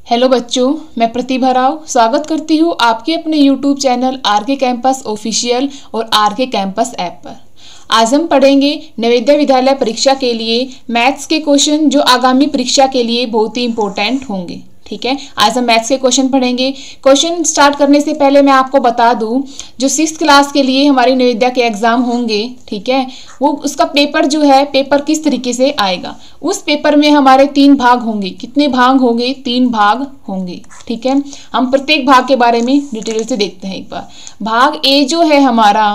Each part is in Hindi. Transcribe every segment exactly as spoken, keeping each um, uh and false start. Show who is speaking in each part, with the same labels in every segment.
Speaker 1: हेलो बच्चों, मैं प्रतिभा राव स्वागत करती हूँ आपके अपने YouTube channel R K campus official और आर के कैंपस ऐप पर। आज हम पढ़ेंगे नवोदय विद्यालय परीक्षा के लिए मैथ्स के क्वेश्चन जो आगामी परीक्षा के लिए बहुत ही इंपॉर्टेंट होंगे। ठीक है, आज हम मैथ्स के क्वेश्चन पढ़ेंगे। क्वेश्चन स्टार्ट करने से पहले मैं आपको बता दूं, जो सिक्स क्लास के लिए हमारी नवोदय के एग्जाम होंगे, ठीक है, वो उसका पेपर जो है पेपर किस तरीके से आएगा। उस पेपर में हमारे तीन भाग होंगे। कितने भाग होंगे? तीन भाग होंगे। ठीक है, हम प्रत्येक भाग के बारे में डिटेल से देखते हैं एक बार। भाग ए जो है हमारा,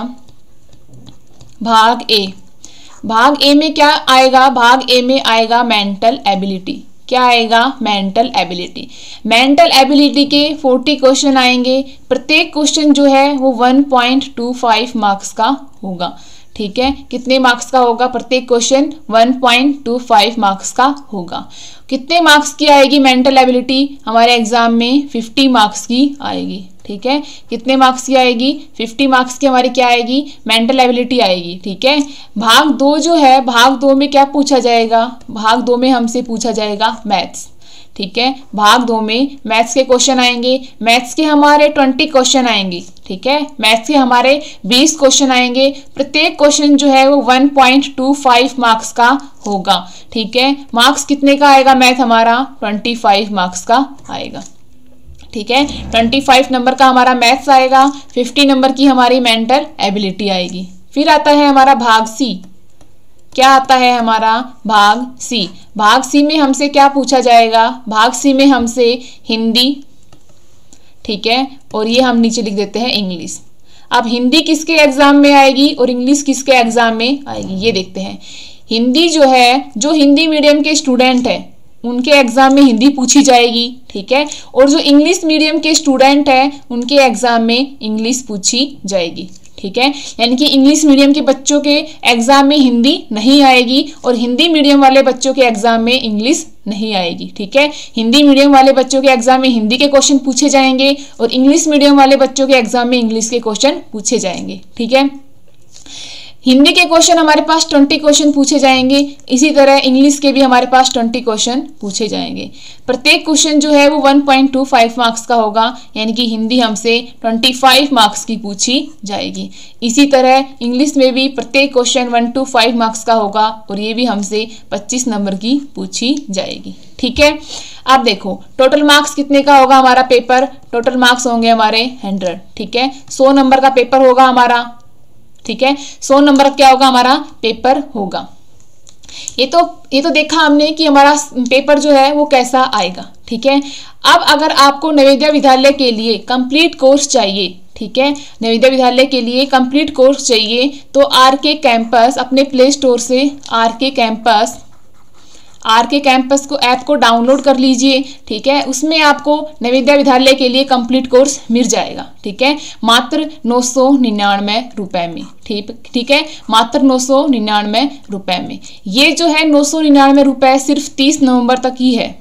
Speaker 1: भाग ए भाग ए में क्या आएगा? भाग ए में आएगा मेंटल एबिलिटी। क्या आएगा? Mental ability. मेंटल एबिलिटी के चालीस क्वेश्चन आएंगे। प्रत्येक क्वेश्चन जो है वो one point two five marks का होगा। ठीक है, कितने मार्क्स का होगा? प्रत्येक question one point two five marks का होगा। कितने मार्क्स की आएगी मेंटल एबिलिटी? हमारे एग्जाम में फिफ्टी मार्क्स की आएगी। ठीक है, कितने मार्क्स की आएगी? फिफ्टी मार्क्स की हमारी क्या आएगी? मेंटल एबिलिटी आएगी। ठीक है, भाग दो जो है, भाग दो में क्या पूछा जाएगा? भाग दो में हमसे पूछा जाएगा मैथ्स। ठीक है, भाग दो में मैथ्स के क्वेश्चन आएंगे। मैथ्स के हमारे ट्वेंटी क्वेश्चन आएंगे। ठीक है, मैथ्स के हमारे बीस क्वेश्चन आएंगे। प्रत्येक क्वेश्चन जो है वो one point two five marks का होगा। ठीक है, मार्क्स कितने का आएगा? मैथ हमारा ट्वेंटी फाइव मार्क्स का आएगा। ठीक है, पच्चीस नंबर का हमारा मैथ्स आएगा, पचास नंबर की हमारी मेंटल एबिलिटी आएगी। फिर आता है हमारा भाग सी। क्या आता है हमारा? भाग सी। भाग सी में हमसे क्या पूछा जाएगा? भाग सी में हमसे हिंदी, ठीक है, और ये हम नीचे लिख देते हैं इंग्लिश। अब हिंदी किसके एग्जाम में आएगी और इंग्लिश किसके एग्जाम में आएगी, ये देखते हैं। हिंदी जो है, जो हिंदी मीडियम के स्टूडेंट है उनके एग्जाम में हिंदी पूछी जाएगी। ठीक है, और जो इंग्लिश मीडियम के स्टूडेंट है उनके एग्जाम में इंग्लिश पूछी जाएगी। ठीक है, यानी कि इंग्लिश मीडियम के बच्चों के एग्जाम में हिंदी नहीं आएगी और हिंदी मीडियम वाले बच्चों के एग्जाम में इंग्लिश नहीं आएगी। ठीक है, हिंदी मीडियम वाले बच्चों के एग्जाम में हिंदी के क्वेश्चन पूछे जाएंगे और इंग्लिश मीडियम वाले बच्चों के एग्जाम में इंग्लिश के क्वेश्चन पूछे जाएंगे। ठीक है, हिंदी के क्वेश्चन हमारे पास ट्वेंटी क्वेश्चन पूछे जाएंगे। इसी तरह इंग्लिश के भी हमारे पास ट्वेंटी क्वेश्चन पूछे जाएंगे। प्रत्येक क्वेश्चन जो है वो one point two five marks का होगा, यानी कि हिंदी हमसे पच्चीस मार्क्स की पूछी जाएगी। इसी तरह इंग्लिश में भी प्रत्येक question one two five marks का होगा और ये भी हमसे पच्चीस नंबर की पूछी जाएगी। ठीक है, अब देखो टोटल मार्क्स कितने का होगा हमारा पेपर? टोटल मार्क्स होंगे हमारे हंड्रेड। ठीक है, सौ नंबर का पेपर होगा हमारा। ठीक है, सौ नंबर क्या होगा? हमारा पेपर होगा। ये तो ये तो देखा हमने कि हमारा पेपर जो है वो कैसा आएगा। ठीक है, अब अगर आपको नवोदय विद्यालय के लिए कंप्लीट कोर्स चाहिए, ठीक है, नवोदय विद्यालय के लिए कंप्लीट कोर्स चाहिए तो आर के कैंपस अपने प्ले स्टोर से R K campus R K campus को ऐप को डाउनलोड कर लीजिए। ठीक है, उसमें आपको नवोदय विद्यालय के लिए कंप्लीट कोर्स मिल जाएगा। ठीक है, मात्र नौ सौ निन्यानवे रुपए में। ठीक ठीक है, मात्र नौ सौ निन्यानवे रुपए में। ये जो है नौ सौ निन्यानवे रुपए सिर्फ तीस नवंबर तक ही है।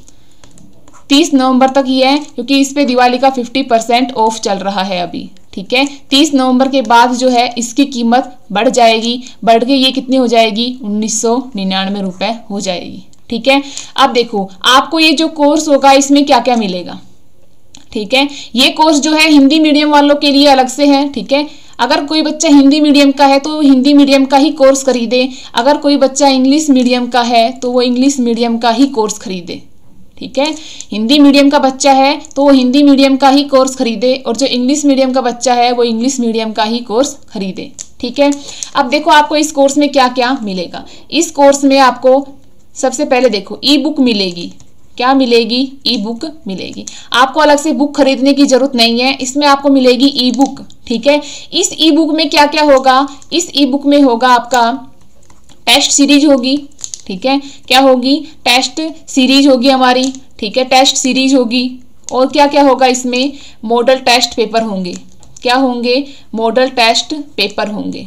Speaker 1: तीस नवंबर तक ही है, क्योंकि इस पे दिवाली का फिफ्टी परसेंट ऑफ चल रहा है अभी। ठीक है, तीस नवंबर के बाद जो है इसकी कीमत बढ़ जाएगी। बढ़ के ये कितनी हो जाएगी? उन्नीस सौ निन्यानवे रुपए हो जाएगी। ठीक है, अब देखो आपको ये जो कोर्स होगा इसमें क्या क्या मिलेगा। ठीक है, ये कोर्स जो है हिंदी मीडियम वालों के लिए अलग से है। ठीक है, अगर कोई बच्चा हिंदी मीडियम का है तो हिंदी मीडियम का ही कोर्स खरीदे। अगर कोई बच्चा इंग्लिश मीडियम का है तो वो इंग्लिश मीडियम का ही कोर्स खरीदे। ठीक है, हिंदी मीडियम का बच्चा है तो वो हिंदी मीडियम का ही कोर्स खरीदे और जो इंग्लिश मीडियम का बच्चा है वो इंग्लिश मीडियम का ही कोर्स खरीदे। ठीक है, अब देखो आपको इस कोर्स में क्या क्या मिलेगा। इस कोर्स में आपको सबसे पहले देखो ई बुक मिलेगी। क्या मिलेगी? ई बुक मिलेगी। आपको अलग से बुक खरीदने की जरूरत नहीं है, इसमें आपको मिलेगी ई बुक। ठीक है, इस ई बुक में क्या क्या होगा? इस ई बुक में होगा आपका टेस्ट सीरीज होगी। ठीक है, क्या होगी? टेस्ट सीरीज होगी हमारी। ठीक है, टेस्ट सीरीज होगी। और क्या क्या होगा इसमें? मॉडल टेस्ट पेपर होंगे। क्या होंगे? मॉडल टेस्ट पेपर होंगे।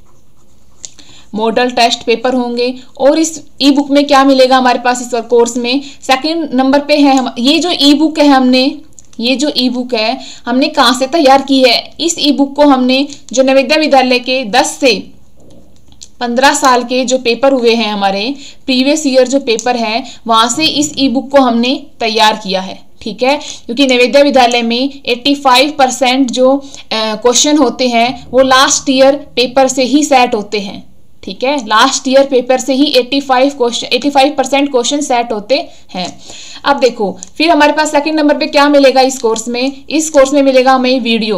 Speaker 1: मॉडल टेस्ट पेपर होंगे। और इस ई बुक में क्या मिलेगा हमारे पास इस कोर्स में? सेकंड नंबर पे है हम, ये जो ई बुक है हमने ये जो ई बुक है हमने कहाँ से तैयार की है? इस ई बुक को हमने जो नवोदय विद्यालय के दस से पंद्रह साल के जो पेपर हुए हैं, हमारे प्रीवियस ईयर जो पेपर है, वहां से इस ई बुक को हमने तैयार किया है। ठीक है, क्योंकि नवोदय विद्यालय में पचासी परसेंट जो क्वेश्चन होते हैं वो लास्ट ईयर पेपर से ही सेट होते हैं। ठीक है, लास्ट ईयर पेपर से ही पचासी क्वेश्चन पचासी परसेंट क्वेश्चन सेट होते हैं। अब देखो फिर हमारे पास सेकंड नंबर पे क्या मिलेगा इस कोर्स में, इस कोर्स में मिलेगा हमें वीडियो।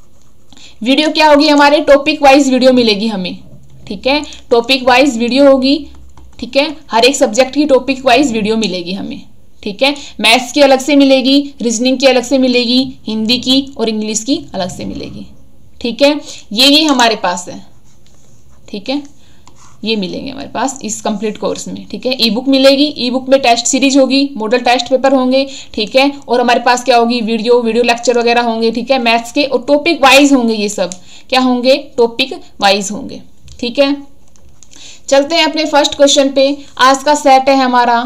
Speaker 1: वीडियो क्या होगी हमारे, टॉपिक वाइज वीडियो मिलेगी हमें। ठीक है, टॉपिक वाइज वीडियो होगी। ठीक है, हर एक सब्जेक्ट की टॉपिक वाइज वीडियो मिलेगी हमें। ठीक है, मैथ्स की अलग से मिलेगी, रीजनिंग की अलग से मिलेगी, हिंदी की और इंग्लिश की अलग से मिलेगी। ठीक है, ये ये हमारे पास है। ठीक है, ये मिलेंगे हमारे पास इस कंप्लीट कोर्स में। ठीक है, ई बुक मिलेगी, ई बुक में टेस्ट सीरीज होगी, मॉडल टेस्ट पेपर होंगे। ठीक है, और हमारे पास क्या होगी, वीडियो वीडियो लेक्चर वगैरह होंगे। ठीक है, मैथ्स के और टॉपिक वाइज होंगे, ये सब क्या होंगे, टॉपिक वाइज होंगे। ठीक है, चलते हैं अपने फर्स्ट क्वेश्चन पे। आज का सेट है हमारा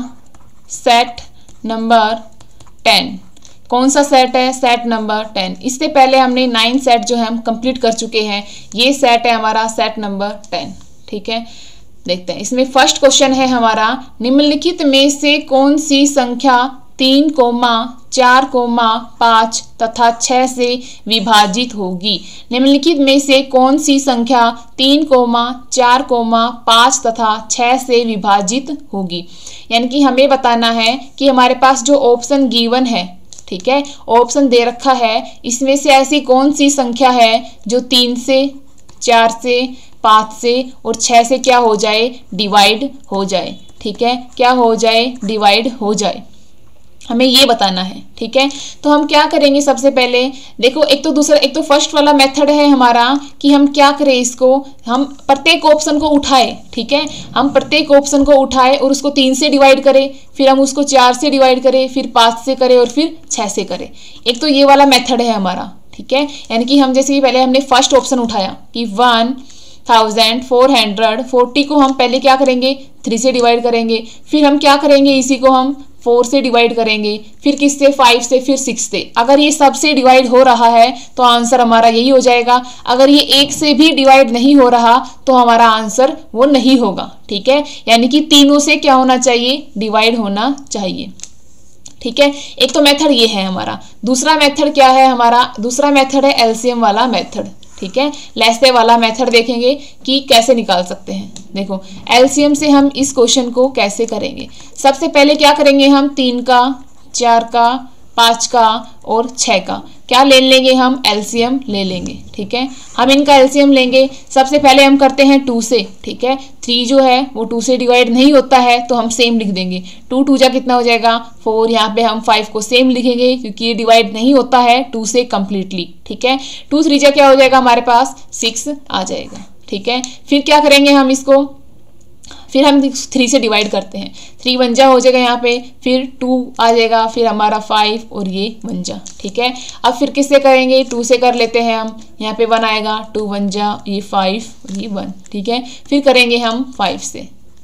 Speaker 1: सेट नंबर टेन। कौन सा सेट है, सेट नंबर टेन। इससे पहले हमने नाइन सेट जो है हम कंप्लीट कर चुके हैं, ये सेट है हमारा सेट नंबर टेन। ठीक है, देखते हैं इसमें फर्स्ट क्वेश्चन है हमारा, निम्नलिखित में से कौन सी संख्या तीन कोमा चार कोमा पाँच तथा छः से विभाजित होगी। निम्नलिखित में से कौन सी संख्या तीन कोमा चार कोमा पाँच तथा छः से विभाजित होगी। यानी कि हमें बताना है कि हमारे पास जो ऑप्शन गिवन है, ठीक है, ऑप्शन दे रखा है, इसमें से ऐसी कौन सी संख्या है जो तीन से, चार से, पाँच से और छः से क्या हो जाए, डिवाइड हो जाए। ठीक है, क्या हो जाए, डिवाइड हो जाए, हमें ये बताना है। ठीक है, तो हम क्या करेंगे, सबसे पहले देखो, एक तो दूसरा एक तो फर्स्ट वाला मेथड है हमारा कि हम क्या करें, इसको हम प्रत्येक ऑप्शन को उठाए। ठीक है, हम प्रत्येक ऑप्शन को उठाए और उसको तीन से डिवाइड करें, फिर हम उसको चार से डिवाइड करें, फिर पाँच से करें और फिर छः से करें। एक तो ये वाला मेथड है हमारा। ठीक है, यानी कि हम जैसे कि पहले हमने फर्स्ट ऑप्शन उठाया कि one thousand four hundred forty को हम पहले क्या करेंगे, थ्री से डिवाइड करेंगे, फिर हम क्या करेंगे, इसी को हम फोर से डिवाइड करेंगे, फिर किससे, फाइव से, फिर सिक्स से। अगर ये सबसे डिवाइड हो रहा है तो आंसर हमारा यही हो जाएगा। अगर ये एक से भी डिवाइड नहीं हो रहा तो हमारा आंसर वो नहीं होगा। ठीक है, यानी कि तीनों से क्या होना चाहिए, डिवाइड होना चाहिए। ठीक है, एक तो मेथड ये है हमारा। दूसरा मेथड क्या है हमारा, दूसरा मेथड है एलसीएम वाला मेथड। ठीक है, लैसे वाला मेथड देखेंगे कि कैसे निकाल सकते हैं। देखो एलसीएम से हम इस क्वेश्चन को कैसे करेंगे। सबसे पहले क्या करेंगे, हम तीन का, चार का, पाँच का और छः का क्या ले लेंगे, हम एलसीएम ले लेंगे। ठीक है, हम इनका एलसीएम लेंगे। सबसे पहले हम करते हैं टू से। ठीक है, थ्री जो है वो टू से डिवाइड नहीं होता है तो हम सेम लिख देंगे। टू टू जा कितना हो जाएगा, फोर। यहाँ पे हम फाइव को सेम लिखेंगे क्योंकि ये डिवाइड नहीं होता है टू से कम्प्लीटली। ठीक है, टू थ्री जा क्या हो जाएगा हमारे पास, सिक्स आ जाएगा। ठीक है, फिर क्या करेंगे हम इसको, फिर हम थ्री से डिवाइड करते हैं, थ्री वन जा हो जाएगा यहाँ पे, फिर टू आ जाएगा, फिर हमारा फाइव और ये वन जा। ठीक है, अब फिर किससे करेंगे, टू से कर लेते हैं हम, यहाँ पे वन आएगा, टू वन जा, ये फाइव और ये वन। ठीक है, फिर करेंगे हम फाइव से।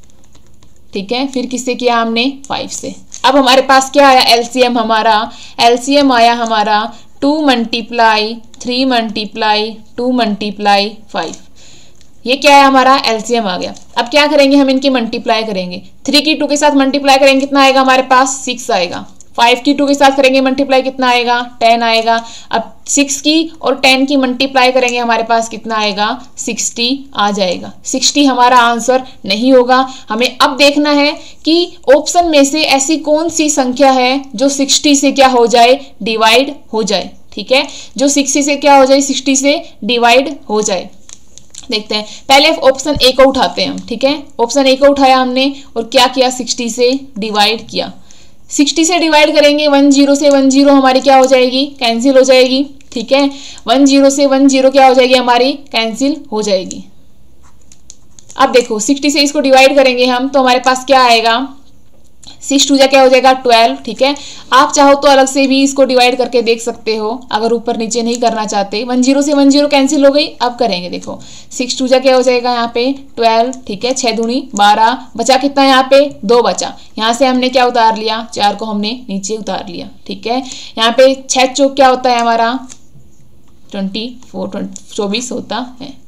Speaker 1: ठीक है, फिर किससे किया हमने, फाइव से। अब हमारे पास क्या आया एलसीएम, हमारा एलसीएम आया हमारा two multiply three multiply two multiply five. ये क्या है हमारा एलसीएम आ गया। अब क्या करेंगे, हम इनकी मल्टीप्लाई करेंगे। थ्री की टू के साथ मल्टीप्लाई करेंगे, कितना आएगा हमारे पास, सिक्स आएगा। फाइव की टू के साथ करेंगे मल्टीप्लाई, कितना आएगा, टेन आएगा। अब सिक्स की और टेन की मल्टीप्लाई करेंगे, हमारे पास कितना आएगा, सिक्सटी आ जाएगा। सिक्सटी हमारा आंसर नहीं होगा। हमें अब देखना है कि ऑप्शन में से ऐसी कौन सी संख्या है जो सिक्सटी से क्या हो जाए, डिवाइड हो जाए। ठीक है, जो सिक्सटी से क्या हो जाए, सिक्सटी से डिवाइड हो जाए। देखते हैं, पहले ऑप्शन ए को उठाते हैं हम। ठीक है, ऑप्शन ए को उठाया हमने और क्या किया, सिक्सटी से डिवाइड किया। सिक्सटी से डिवाइड करेंगे, वन जीरो से वन जीरो हमारी क्या हो जाएगी, कैंसिल हो जाएगी। ठीक है, वन जीरो से वन जीरो क्या हो जाएगी, हमारी कैंसिल हो जाएगी। अब देखो सिक्सटी से इसको डिवाइड करेंगे हम तो हमारे पास क्या आएगा, सिक्स टू जा क्या हो जाएगा, ट्वेल्व। ठीक है, आप चाहो तो अलग से भी इसको डिवाइड करके देख सकते हो अगर ऊपर नीचे नहीं करना चाहते। वन जीरो से वन जीरो कैंसिल हो गई। अब करेंगे, देखो सिक्स टू जा क्या हो जाएगा यहाँ पे, ट्वेल्व। ठीक है, छः दूनी बारह, बचा कितना यहाँ पे, दो बचा। यहाँ से हमने क्या उतार लिया, चार को हमने नीचे उतार लिया। ठीक है, यहाँ पे छः चौक क्या होता है हमारा, ट्वेंटी फोर, चौबीस होता है।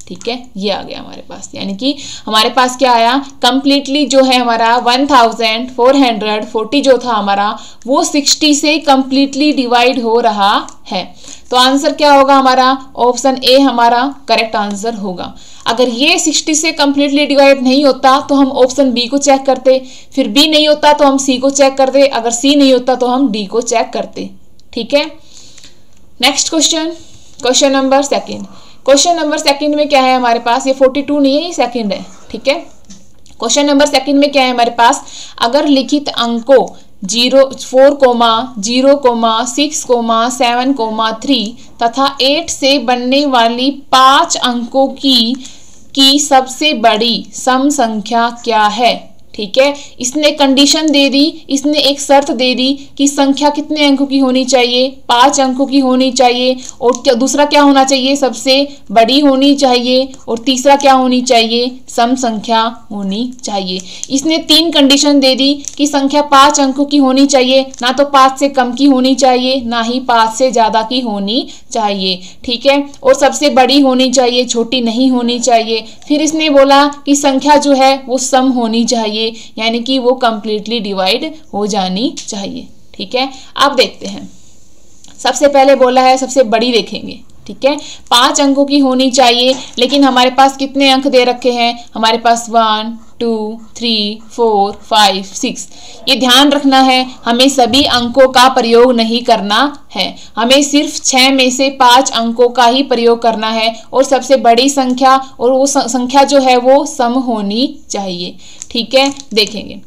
Speaker 1: ठीक है, ये आ गया हमारे पास, यानी कि हमारे पास क्या आया, कंप्लीटली जो है हमारा one thousand four hundred forty जो था हमारा वो सिक्सटी से कंप्लीटली डिवाइड हो रहा है। तो आंसर क्या होगा हमारा, ऑप्शन ए हमारा करेक्ट आंसर होगा। अगर ये सिक्सटी से कंप्लीटली डिवाइड नहीं होता तो हम ऑप्शन बी को चेक करते, फिर बी नहीं होता तो हम सी को चेक करते, अगर सी नहीं होता तो हम डी को चेक करते। ठीक है, next question, question number second. Question number second में क्या है हमारे पास, ये फोर्टी टू नहीं है, ये सेकंड है। ठीक है, क्वेश्चन नंबर सेकंड में क्या है हमारे पास, अगर लिखित अंकों zero four comma zero comma six comma seven comma three तथा एट से बनने वाली पांच अंकों की की सबसे बड़ी सम संख्या क्या है। ठीक है, इसने कंडीशन दे दी, इसने एक शर्त दे दी कि संख्या कितने अंकों की होनी चाहिए, पांच अंकों की होनी चाहिए, और क्या दूसरा क्या होना चाहिए, सबसे बड़ी होनी चाहिए, और तीसरा क्या होनी चाहिए, सम संख्या होनी चाहिए। इसने तीन कंडीशन दे दी कि संख्या पांच अंकों की होनी चाहिए, ना तो पांच से कम की होनी चाहिए, ना ही पांच से ज्यादा की होनी चाहिए। ठीक है, और सबसे बड़ी होनी चाहिए, छोटी नहीं होनी चाहिए। फिर इसने बोला कि संख्या जो है वो सम होनी चाहिए, यानी कि वो कंप्लीटली डिवाइड हो जानी चाहिए। ठीक है, अब देखते हैं, सबसे पहले बोला है सबसे बड़ी देखेंगे। ठीक है, पांच अंकों की होनी चाहिए, लेकिन हमारे पास कितने अंक दे रखे हैं, हमारे पास one two three four five six. ये ध्यान रखना है, हमें सभी अंकों का प्रयोग नहीं करना है, हमें सिर्फ छह में से पांच अंकों का ही प्रयोग करना है, और सबसे बड़ी संख्या और वो संख्या जो है वो सम होनी चाहिए। ठीक है, देखेंगे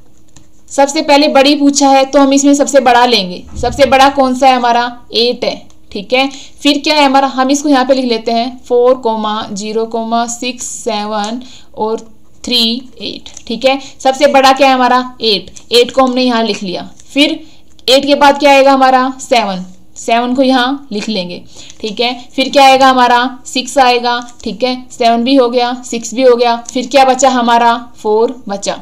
Speaker 1: सबसे पहले बड़ी पूछा है तो हम इसमें सबसे बड़ा लेंगे। सबसे बड़ा कौन सा है हमारा, एट है। ठीक है, फिर क्या है हमारा, हम इसको यहाँ पे लिख लेते हैं four comma zero comma six seven और थ्री एट। ठीक है, सबसे बड़ा क्या है हमारा, एट। एट को हमने यहाँ लिख लिया। फिर एट के बाद क्या आएगा हमारा, सेवन। सेवन को यहाँ लिख लेंगे। ठीक है, फिर क्या आएगा हमारा, सिक्स आएगा। ठीक है, सेवन भी हो गया, सिक्स भी हो गया। फिर क्या बचा हमारा, फोर बचा।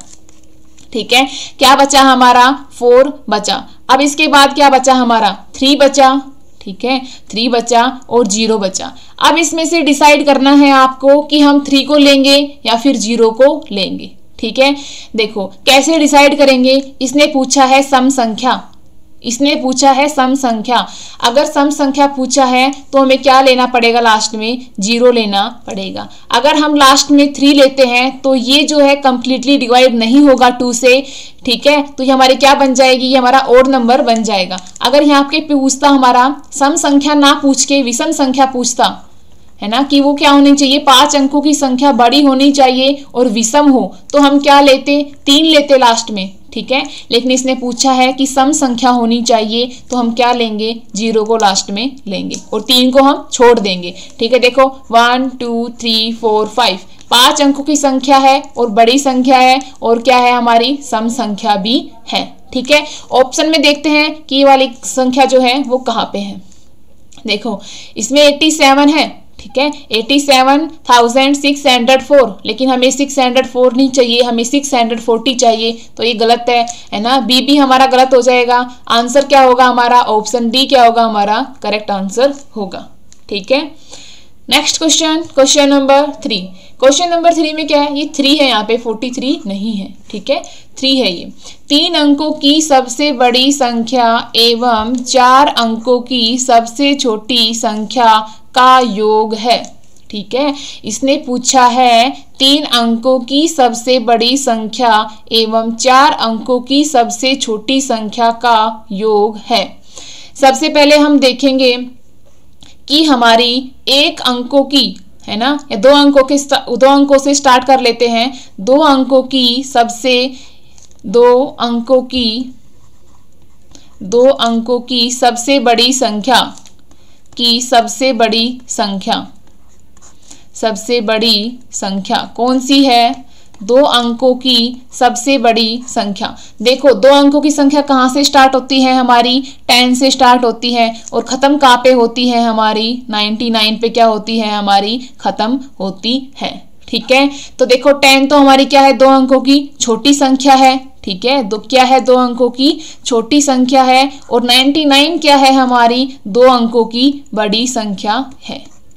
Speaker 1: ठीक है, क्या बचा हमारा, फोर बचा। अब इसके बाद क्या बचा हमारा, थ्री बचा। ठीक है, थ्री बचा और जीरो बचा। अब इसमें से डिसाइड करना है आपको कि हम थ्री को लेंगे या फिर जीरो को लेंगे। ठीक है, देखो कैसे डिसाइड करेंगे, इसने पूछा है सम संख्या, इसने पूछा है सम संख्या। अगर सम संख्या पूछा है तो हमें क्या लेना पड़ेगा, लास्ट में जीरो लेना पड़ेगा। अगर हम लास्ट में थ्री लेते हैं तो ये जो है कंप्लीटली डिवाइड नहीं होगा टू से। ठीक है, तो ये हमारी क्या बन जाएगी, ये हमारा ओड नंबर बन जाएगा। अगर यहाँ पे पूछता हमारा सम संख्या ना पूछ के विषम संख्या पूछता है ना, कि वो क्या होनी चाहिए, पांच अंकों की संख्या बड़ी होनी चाहिए और विषम हो, तो हम क्या लेते, तीन लेते लास्ट में। ठीक है, लेकिन इसने पूछा है कि सम संख्या होनी चाहिए, तो हम क्या लेंगे, जीरो को लास्ट में लेंगे और तीन को हम छोड़ देंगे। ठीक है, देखो one two three four five, पांच अंकों की संख्या है और बड़ी संख्या है, और क्या है हमारी सम संख्या भी है। ठीक है, ऑप्शन में देखते हैं कि ये वाली संख्या जो है वो कहाँ पे है। देखो इसमें एट्टी सेवन है। ठीक है, eighty seven thousand six hundred four, लेकिन हमें सिक्स हंड्रेड फोर नहीं चाहिए, हमें सिक्स हंड्रेड फोर्टी चाहिए, तो ये गलत है, है ना। बी भी हमारा गलत हो जाएगा। आंसर क्या होगा हमारा, ऑप्शन डी क्या होगा हमारा करेक्ट आंसर होगा। ठीक है, next question, question number three. Question number three में क्या है, ये थ्री है, यहाँ पे फोर्टी थ्री नहीं है। ठीक है, थ्री है। ये तीन अंकों की सबसे बड़ी संख्या एवं चार अंकों की सबसे छोटी संख्या का योग है। ठीक है, इसने पूछा है तीन अंकों की सबसे बड़ी संख्या एवं चार अंकों की सबसे छोटी संख्या का योग है। सबसे पहले हम देखेंगे कि हमारी एक अंकों की है ना, या दो अंकों के दो अंकों से स्टार्ट कर लेते हैं। दो अंकों की सबसे दो अंकों की दो अंकों की सबसे बड़ी संख्या की सबसे बड़ी संख्या सबसे बड़ी संख्या कौन सी है, दो अंकों की सबसे बड़ी संख्या। देखो दो अंकों की संख्या कहाँ से स्टार्ट होती है हमारी, टेन से स्टार्ट होती है, और खत्म कहाँ पे होती है हमारी, नाइन्टी नाइन पे क्या होती है हमारी, खत्म होती है। ठीक है, तो देखो टेन तो हमारी क्या है, दो अंकों की छोटी संख्या है। ठीक है, दो क्या है, दो अंकों की छोटी संख्या है, और नाइन्टी नाइन क्या है हमारी, दो अंकों की बड़ी संख्या है।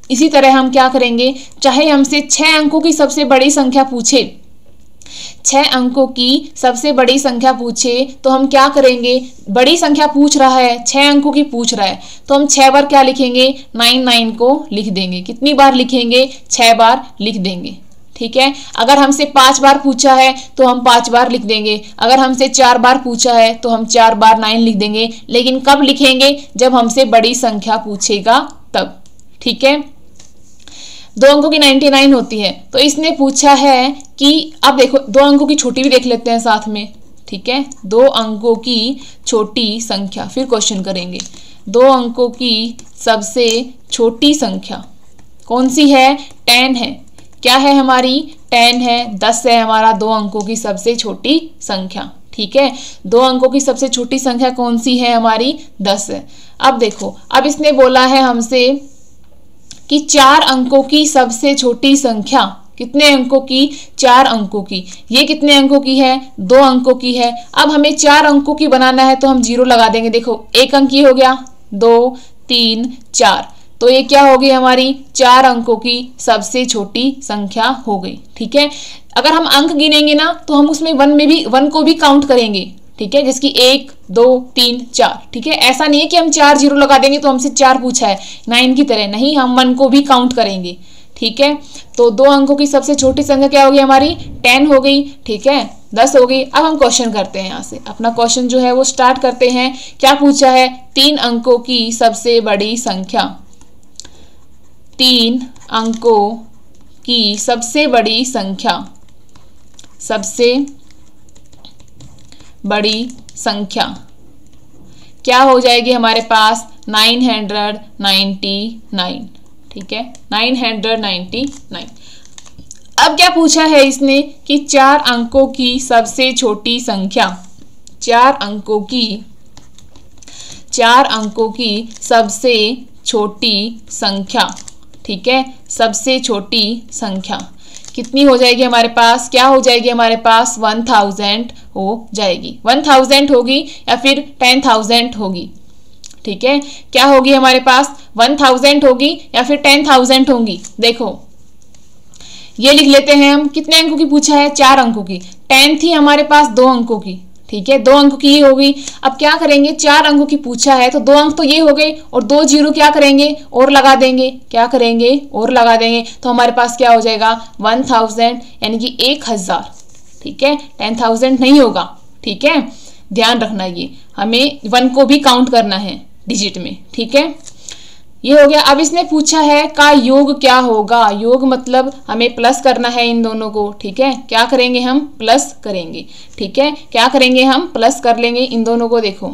Speaker 1: इसी तरह हम क्या करेंगे, चाहे हमसे छह अंकों की सबसे बड़ी संख्या पूछे, छह अंकों की सबसे बड़ी संख्या पूछे तो हम क्या करेंगे, बड़ी संख्या पूछ रहा है, छह अंकों की पूछ रहा है, तो हम छह बार क्या लिखेंगे, नाइन नाइन को लिख देंगे। कितनी बार लिखेंगे, छह बार लिख देंगे। ठीक है, अगर हमसे पांच बार पूछा है तो हम पांच बार लिख देंगे, अगर हमसे चार बार पूछा है तो हम चार बार नाइन लिख देंगे। लेकिन कब लिखेंगे, जब हमसे बड़ी संख्या पूछेगा तब। ठीक है, दो अंकों की निन्यानवे होती है, तो इसने पूछा है कि अब देखो दो अंकों की छोटी भी देख लेते हैं साथ में। ठीक है, दो अंकों की छोटी संख्या, फिर क्वेश्चन करेंगे। दो अंकों की सबसे छोटी संख्या कौन सी है, टेन है। क्या है हमारी, टेन है, दस है हमारा दो अंकों की सबसे छोटी संख्या। ठीक है, दो अंकों की सबसे छोटी संख्या कौन सी है हमारी, दस है। अब देखो, अब इसने बोला है हमसे कि चार अंकों की सबसे छोटी संख्या, कितने अंकों की, चार अंकों की। ये कितने अंकों की है, दो अंकों की है। अब हमें चार अंकों की बनाना है तो हम जीरो लगा देंगे। देखो एक अंक की हो गया, दो तीन चार, तो ये क्या होगी हमारी, चार अंकों की सबसे छोटी संख्या हो गई। ठीक है, अगर हम अंक गिनेंगे ना तो हम उसमें वन में भी वन को भी काउंट करेंगे। ठीक है, जिसकी एक दो तीन चार। ठीक है, ऐसा नहीं है कि हम चार जीरो लगा देंगे तो हमसे चार पूछा है नाइन की तरह, नहीं, हम वन को भी काउंट करेंगे। ठीक है, तो दो अंकों की सबसे छोटी संख्या क्या होगी हमारी, टेन हो गई। ठीक है, दस हो गई। अब हम क्वेश्चन करते हैं, यहाँ से अपना क्वेश्चन जो है वो स्टार्ट करते हैं। क्या पूछा है, तीन अंकों की सबसे बड़ी संख्या, तीन अंकों की सबसे बड़ी संख्या, सबसे बड़ी संख्या क्या हो जाएगी हमारे पास, नाइन हंड्रेड नाइन्टी नाइन। ठीक है, नाइन हंड्रेड नाइन्टी नाइन। अब क्या पूछा है इसने कि चार अंकों की सबसे छोटी संख्या, चार अंकों की चार अंकों की सबसे छोटी संख्या। ठीक है, सबसे छोटी संख्या कितनी हो जाएगी हमारे पास, क्या हो जाएगी हमारे पास, वन थाउजेंड हो जाएगी। वन थाउजेंड होगी या फिर टेन थाउजेंड होगी। ठीक है, क्या होगी हमारे पास, वन थाउजेंड होगी या फिर टेन थाउजेंड होंगी। देखो ये लिख लेते हैं हम, कितने अंकों की पूछा है, चार अंकों की, टेन थी हमारे पास दो अंकों की। ठीक है, दो अंकों की ये हो गई। अब क्या करेंगे, चार अंकों की पूछा है तो दो अंक तो ये हो गए और दो जीरो क्या करेंगे, और लगा देंगे। क्या करेंगे, और लगा देंगे, तो हमारे पास क्या हो जाएगा, वन थाउजेंड यानी कि एक हजार। ठीक है, टेन थाउजेंड नहीं होगा। ठीक है, ध्यान रखना, ये हमें वन को भी काउंट करना है डिजिट में। ठीक है, ये हो गया। अब इसने पूछा है का योग क्या होगा, योग मतलब हमें प्लस करना है इन दोनों को। ठीक है, क्या करेंगे हम, प्लस करेंगे। ठीक है, क्या करेंगे हम, प्लस कर लेंगे इन दोनों को। देखो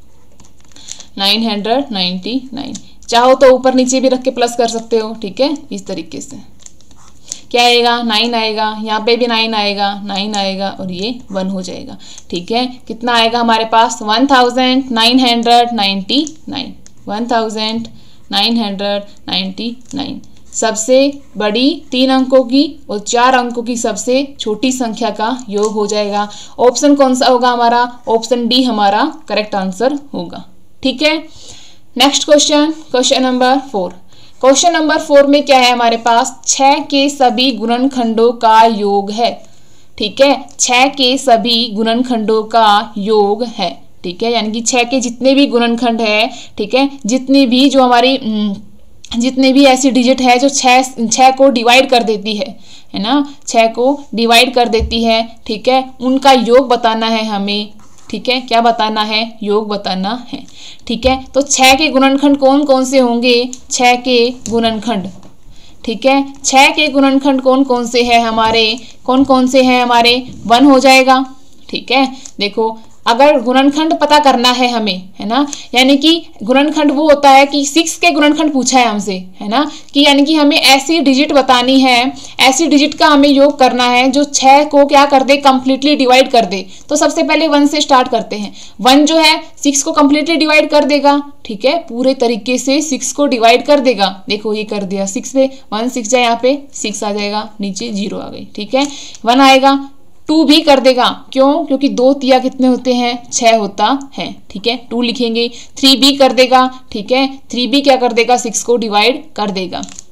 Speaker 1: नाइन हंड्रेड नाइन्टी नाइन, चाहो तो ऊपर नीचे भी रख के प्लस कर सकते हो। ठीक है, इस तरीके से क्या आएगा, नाइन आएगा, यहाँ पे भी नाइन आएगा, नाइन आएगा और ये वन हो जाएगा। ठीक है, कितना आएगा हमारे पास, one thousand nine hundred ninety nine, one thousand nine hundred ninety nine. सबसे बड़ी तीन अंकों की और चार अंकों की सबसे छोटी संख्या का योग हो जाएगा। ऑप्शन कौन सा होगा हमारा, ऑप्शन डी हमारा करेक्ट आंसर होगा। ठीक है, next question, question number four. Question number four में क्या है हमारे पास, छह के सभी गुणनखंडों का योग है। ठीक है, छह के सभी गुणनखंडों का योग है। ठीक है, यानी कि छह के जितने भी गुणनखंड है, ठीक है, जितनी भी जो हमारी जितने भी ऐसी डिजिट है जो छह छह को डिवाइड कर देती है है ना, छह को डिवाइड कर देती है। ठीक है, उनका योग बताना है हमें। ठीक है, क्या बताना है, योग बताना है। ठीक है, तो छह के गुणनखंड कौन कौन से होंगे, छह के गुणनखंड। ठीक है, छह के गुणनखंड कौन कौन से हैं हमारे, कौन कौन से हैं हमारे, वन हो जाएगा। ठीक है, देखो अगर गुणनखंड पता करना है हमें, है ना, यानी कि गुणनखंड वो होता है कि सिक्स के गुणनखंड पूछा है हमसे, है ना, कि यानी कि हमें ऐसी डिजिट बतानी है, ऐसी डिजिट का हमें योग करना है जो छह को क्या कर दे, कंप्लीटली डिवाइड कर दे। तो सबसे पहले वन से स्टार्ट करते हैं। वन जो है सिक्स को कंप्लीटली डिवाइड कर देगा। ठीक है, पूरे तरीके से सिक्स को डिवाइड कर देगा। देखो ये कर दिया, सिक्स पे वन सिक्स जाए, यहाँ पे सिक्स आ जाएगा, नीचे जीरो आ गई। ठीक है, वन आएगा, टू भी कर देगा, क्यों, क्योंकि दो तिया कितने होते हैं, छह होता है। ठीक है, टू लिखेंगे। थ्री भी कर देगा। ठीक है, थ्री भी क्या कर देगा, सिक्स को डिवाइड कर देगा।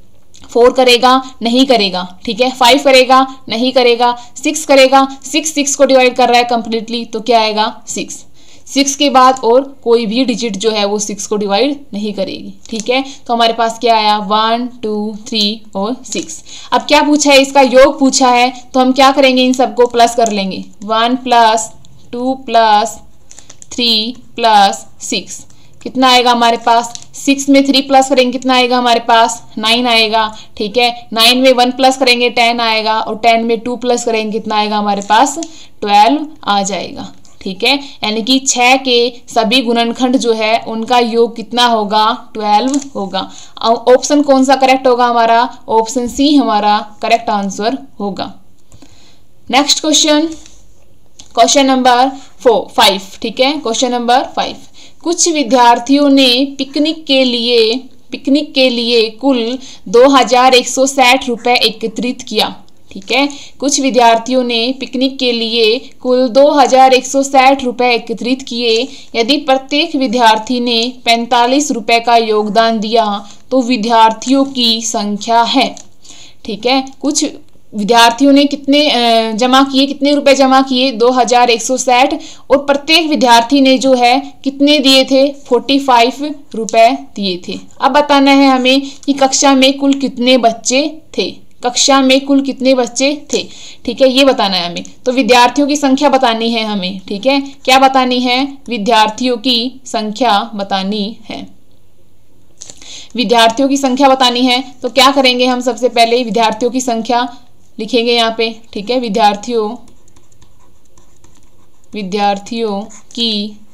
Speaker 1: फोर करेगा नहीं करेगा, ठीक है, फाइव करेगा नहीं करेगा, सिक्स करेगा, सिक्स सिक्स को डिवाइड कर रहा है कंप्लीटली, तो क्या आएगा सिक्स। सिक्स के बाद और कोई भी डिजिट जो है वो सिक्स को डिवाइड नहीं करेगी, ठीक है। तो हमारे पास क्या आया, वन टू थ्री और सिक्स। अब क्या पूछा है, इसका योग पूछा है, तो हम क्या करेंगे, इन सबको प्लस कर लेंगे। One plus two plus three plus six, कितना आएगा हमारे पास, सिक्स में थ्री प्लस करेंगे कितना आएगा हमारे पास, नाइन आएगा, ठीक है। नाइन में वन प्लस करेंगे टेन आएगा, और टेन में टू प्लस करेंगे कितना आएगा हमारे पास, ट्वेल्व आ जाएगा, ठीक है। यानी कि छह के सभी गुणनखंड जो है उनका योग कितना होगा, ट्वेल्व होगा। ऑप्शन कौन सा करेक्ट होगा हमारा, ऑप्शन सी हमारा करेक्ट आंसर होगा। Next question, question number four five, ठीक है, क्वेश्चन नंबर फाइव। कुछ विद्यार्थियों ने पिकनिक के लिए पिकनिक के लिए कुल दो हजार एक सौ साठ रुपए एकत्रित किया, ठीक है। कुछ विद्यार्थियों ने पिकनिक के लिए कुल दो हजार एक सौ साठ रुपए एकत्रित किए। यदि प्रत्येक विद्यार्थी ने पैंतालीस रुपए का योगदान दिया तो विद्यार्थियों की संख्या है, ठीक है। कुछ विद्यार्थियों ने कितने जमा किए, कितने रुपए जमा किए, दो हजार एक सौ साठ, और प्रत्येक विद्यार्थी ने जो है कितने दिए थे, फोर्टी फाइव रुपए दिए थे। अब बताना है हमें कि कक्षा में कुल कितने बच्चे थे, कक्षा में कुल कितने बच्चे थे, ठीक है, ये बताना है हमें। तो विद्यार्थियों की संख्या बतानी है हमें, ठीक है, क्या बतानी है, विद्यार्थियों की संख्या बतानी है। विद्यार्थियों की संख्या बतानी है तो क्या करेंगे हम, सबसे पहले विद्यार्थियों की संख्या लिखेंगे यहाँ पे, ठीक है। विद्यार्थियों विद्यार्थियों की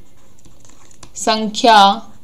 Speaker 1: संख्या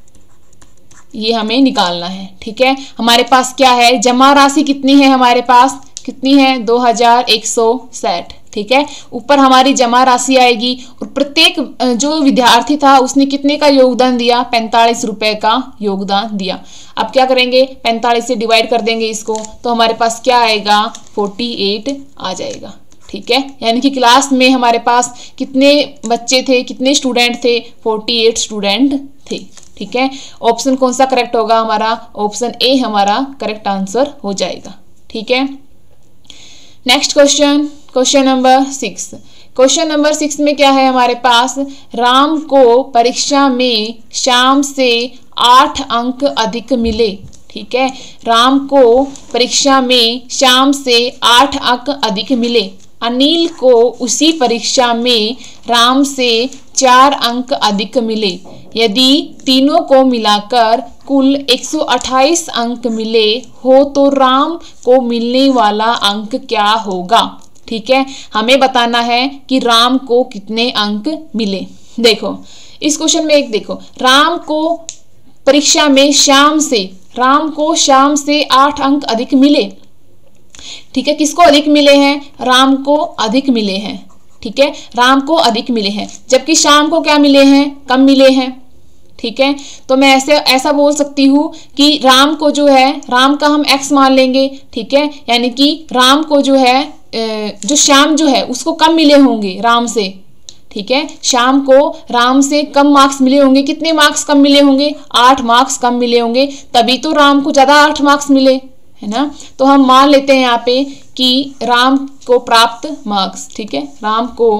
Speaker 1: ये हमें निकालना है, ठीक है। हमारे पास क्या है, जमा राशि कितनी है हमारे पास, कितनी है, दो हजार एक सौ साठ, ठीक है। ऊपर हमारी जमा राशि आएगी, और प्रत्येक जो विद्यार्थी था उसने कितने का योगदान दिया, पैंतालीस रुपए का योगदान दिया। अब क्या करेंगे, पैंतालीस से डिवाइड कर देंगे इसको, तो हमारे पास क्या आएगा, अड़तालीस आ जाएगा, ठीक है। यानी कि क्लास में हमारे पास कितने बच्चे थे, कितने स्टूडेंट थे, अड़तालीस स्टूडेंट थे, ठीक है। ऑप्शन कौन सा करेक्ट होगा हमारा, ऑप्शन ए हमारा करेक्ट आंसर हो जाएगा, ठीक है। Next question, question number six. Question number six में क्या है हमारे पास, राम को परीक्षा में श्याम से आठ अंक अधिक मिले, ठीक है। राम को परीक्षा में श्याम से आठ अंक अधिक मिले। अनिल को उसी परीक्षा में राम से चार अंक अधिक मिले। यदि तीनों को मिलाकर कुल एक सौ अट्ठाईस अंक मिले हो तो राम को मिलने वाला अंक क्या होगा, ठीक है। हमें बताना है कि राम को कितने अंक मिले। देखो इस क्वेश्चन में एक देखो, राम को परीक्षा में श्याम से राम को श्याम से आठ अंक अधिक मिले, ठीक है। किसको अधिक मिले हैं, राम को अधिक मिले हैं, ठीक है, राम को अधिक मिले हैं, जबकि श्याम को क्या मिले हैं, कम मिले हैं, ठीक है। तो मैं ऐसे ऐसा बोल सकती हूँ कि राम को जो है, राम का हम x मान लेंगे, ठीक है, यानी कि राम को जो है, जो श्याम जो है उसको कम मिले होंगे राम से, ठीक है। श्याम को राम से कम मार्क्स मिले होंगे, कितने मार्क्स कम मिले होंगे, आठ मार्क्स कम मिले होंगे, तभी तो राम को ज्यादा आठ मार्क्स मिले, है ना। तो हम मान लेते हैं यहाँ पे कि राम को प्राप्त मार्क्स, ठीक है, राम को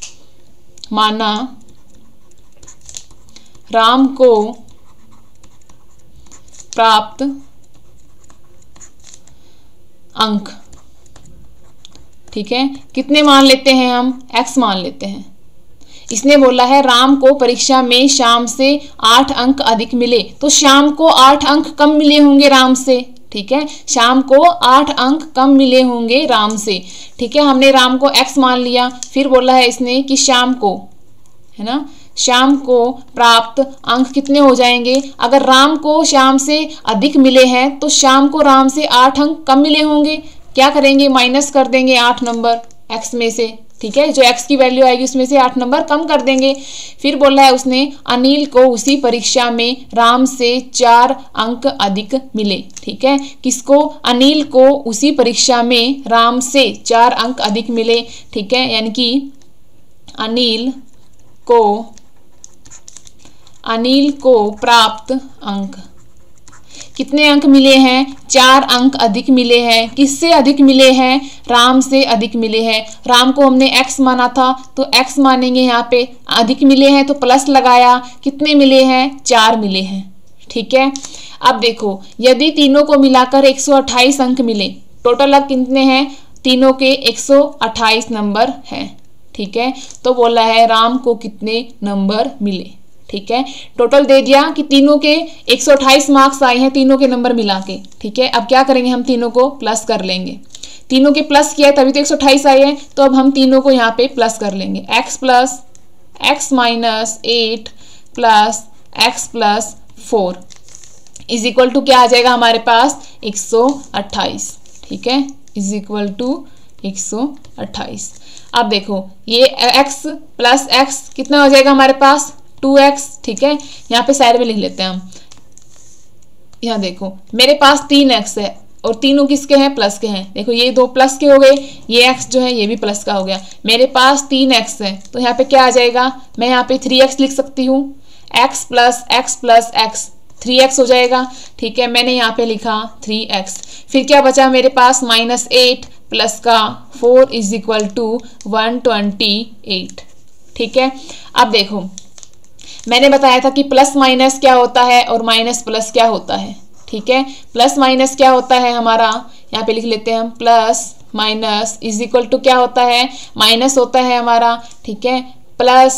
Speaker 1: माना राम को प्राप्त अंक, ठीक है, कितने मान लेते हैं हम, x मान लेते हैं। इसने बोला है राम को परीक्षा में श्याम से आठ अंक अधिक मिले, तो श्याम को आठ अंक कम मिले होंगे राम से, ठीक है, श्याम को आठ अंक कम मिले होंगे राम से, ठीक है। हमने राम को x मान लिया, फिर बोला है इसने कि श्याम को, है ना, श्याम को प्राप्त अंक कितने हो जाएंगे। अगर राम को श्याम से अधिक मिले हैं तो श्याम को राम से आठ अंक कम मिले होंगे, क्या करेंगे, माइनस कर देंगे आठ नंबर x में से, ठीक है, जो x की वैल्यू आएगी उसमें से आठ नंबर कम कर देंगे। फिर बोला है उसने अनिल को उसी परीक्षा में राम से चार अंक अधिक मिले, ठीक है, किसको, अनिल को उसी परीक्षा में राम से चार अंक अधिक मिले, ठीक है, यानी कि अनिल को अनिल को प्राप्त अंक कितने अंक मिले हैं, चार अंक अधिक मिले हैं। किससे अधिक मिले हैं, राम से अधिक मिले हैं। राम को हमने x माना था तो x मानेंगे, यहाँ पे अधिक मिले हैं तो प्लस लगाया, कितने मिले हैं, चार मिले हैं। ठीक है, अब देखो यदि तीनों को मिलाकर एक सौ अट्ठाईस अंक मिले, टोटल अंक कितने हैं, तीनों के एक सौ अट्ठाईस नंबर हैं। ठीक है, तो बोला है राम को कितने नंबर मिले। ठीक है, टोटल दे दिया कि तीनों के एक सौ अट्ठाईस मार्क्स आए हैं, तीनों के नंबर मिला के। ठीक है, अब क्या करेंगे, हम तीनों को प्लस कर लेंगे। तीनों के प्लस किया है तभी तो एक सौ अट्ठाईस आए हैं, तो अब हम तीनों को यहाँ पे प्लस कर लेंगे। x plus x minus eight plus x plus four is equal to क्या आ जाएगा हमारे पास, एक सौ अट्ठाईस। ठीक है, इज इक्वल टू एक सौ अट्ठाईस। अब देखो ये x प्लस एक्स कितना हो जाएगा हमारे पास, टू एक्स। ठीक है, यहाँ पे साइड में लिख लेते हैं हम। यहाँ देखो मेरे पास तीन एक्स है और तीनों किसके हैं, प्लस के हैं। देखो ये दो प्लस के हो गए, ये x जो है ये भी प्लस का हो गया। मेरे पास तीन एक्स है तो यहाँ पे क्या आ जाएगा, मैं यहाँ पे थ्री एक्स लिख सकती हूँ। x plus x plus x three x हो जाएगा। ठीक है, मैंने यहाँ पे लिखा थ्री एक्स। फिर क्या बचा मेरे पास, माइनस एट प्लस का four is equal to one twenty eight. ठीक है, अब देखो मैंने बताया था कि प्लस माइनस क्या होता है और माइनस प्लस क्या होता है। ठीक है, प्लस माइनस क्या होता है हमारा, यहाँ पे लिख लेते हैं हम, plus minus is equal to क्या होता है, माइनस होता है हमारा। ठीक है, प्लस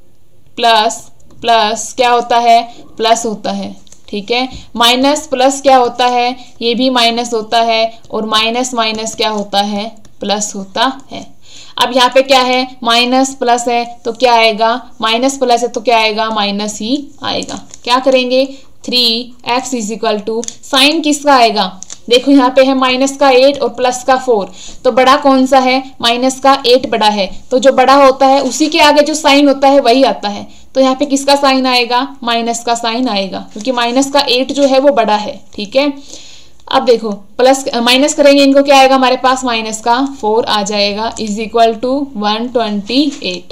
Speaker 1: प्लस प्लस क्या होता है, प्लस होता है। ठीक है, माइनस प्लस क्या होता है, ये भी माइनस होता है, और माइनस माइनस क्या होता है, प्लस होता है। अब यहाँ पे क्या है, माइनस प्लस है तो क्या आएगा, माइनस प्लस है तो क्या आएगा, माइनस ही आएगा। क्या करेंगे, three x is equal to sign किसका आएगा, देखो यहाँ पे है माइनस का एट और प्लस का फोर, तो बड़ा कौन सा है, माइनस का एट बड़ा है, तो जो बड़ा होता है उसी के आगे जो साइन होता है वही आता है। तो यहाँ पे किसका साइन आएगा, माइनस का साइन आएगा, क्योंकि माइनस का एट जो है वो बड़ा है। ठीक है, अब देखो प्लस माइनस करेंगे इनको, क्या आएगा हमारे पास, माइनस का फोर आ जाएगा is equal to one twenty eight.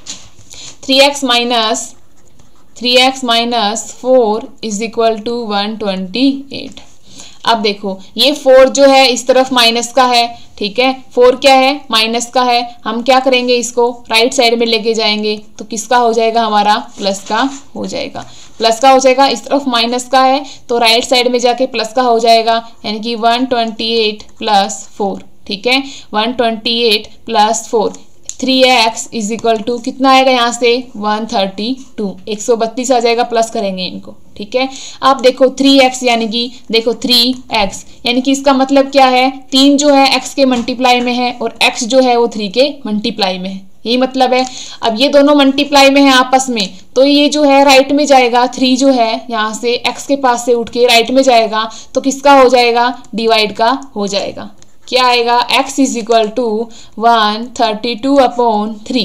Speaker 1: Three x minus three x minus four is equal to one twenty eight. अब देखो ये फोर जो है इस तरफ माइनस का है। ठीक है, फोर क्या है, माइनस का है। हम क्या करेंगे, इसको राइट साइड में लेके जाएंगे तो किसका हो जाएगा, हमारा प्लस का हो जाएगा। प्लस का हो जाएगा, इस तरफ माइनस का है तो राइट साइड में जाके प्लस का हो जाएगा, यानी कि one twenty eight plus four. ठीक है, one twenty eight plus four, three x is equal to कितना आएगा यहाँ से, वन थर्टी टू, एक सौ बत्तीस आ जाएगा, प्लस करेंगे इनको। ठीक है, आप देखो थ्री एक्स यानी कि देखो थ्री एक्स यानी कि इसका मतलब क्या है, तीन जो है x के मल्टीप्लाई में है और x जो है वो थ्री के मल्टीप्लाई में है, यही मतलब है। अब ये दोनों मल्टीप्लाई में है आपस में, तो ये जो है राइट में जाएगा, थ्री जो है यहाँ से x के पास से उठ के राइट में जाएगा तो किसका हो जाएगा, डिवाइड का हो जाएगा। क्या आएगा, x is equal to one thirty two upon three.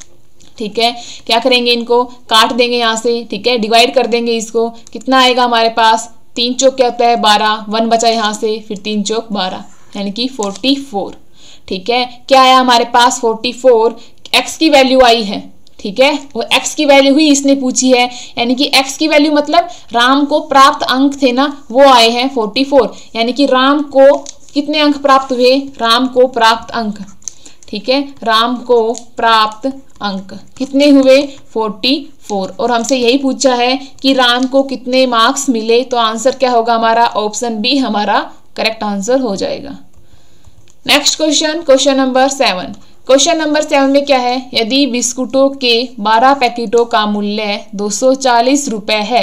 Speaker 1: ठीक है, क्या करेंगे, इनको काट देंगे यहाँ से। ठीक है, डिवाइड कर देंगे इसको, कितना आएगा हमारे पास, तीन चौक क्या होता है बारह, वन बचा यहाँ से, फिर तीन चौक बारह यानी कि फोर्टी फोर। ठीक है, क्या आया हमारे पास, फोर्टी फोर, x की वैल्यू आई है। ठीक है, वो x की वैल्यू ही इसने पूछी है, यानी कि x की वैल्यू मतलब राम को प्राप्त अंक थे ना, वो आए हैं फोर्टी फोर, यानी कि राम को कितने अंक प्राप्त हुए, राम को प्राप्त अंक। ठीक है, राम को प्राप्त अंक कितने हुए, फोर्टी फोर, और हमसे यही पूछा है कि राम को कितने मार्क्स मिले, तो आंसर क्या होगा हमारा, ऑप्शन बी हमारा करेक्ट आंसर हो जाएगा। Next question, question number seven. Question number seven में क्या है, यदि बिस्कुटों के बारह पैकेटों का मूल्य दो सौ चालीस रुपए है,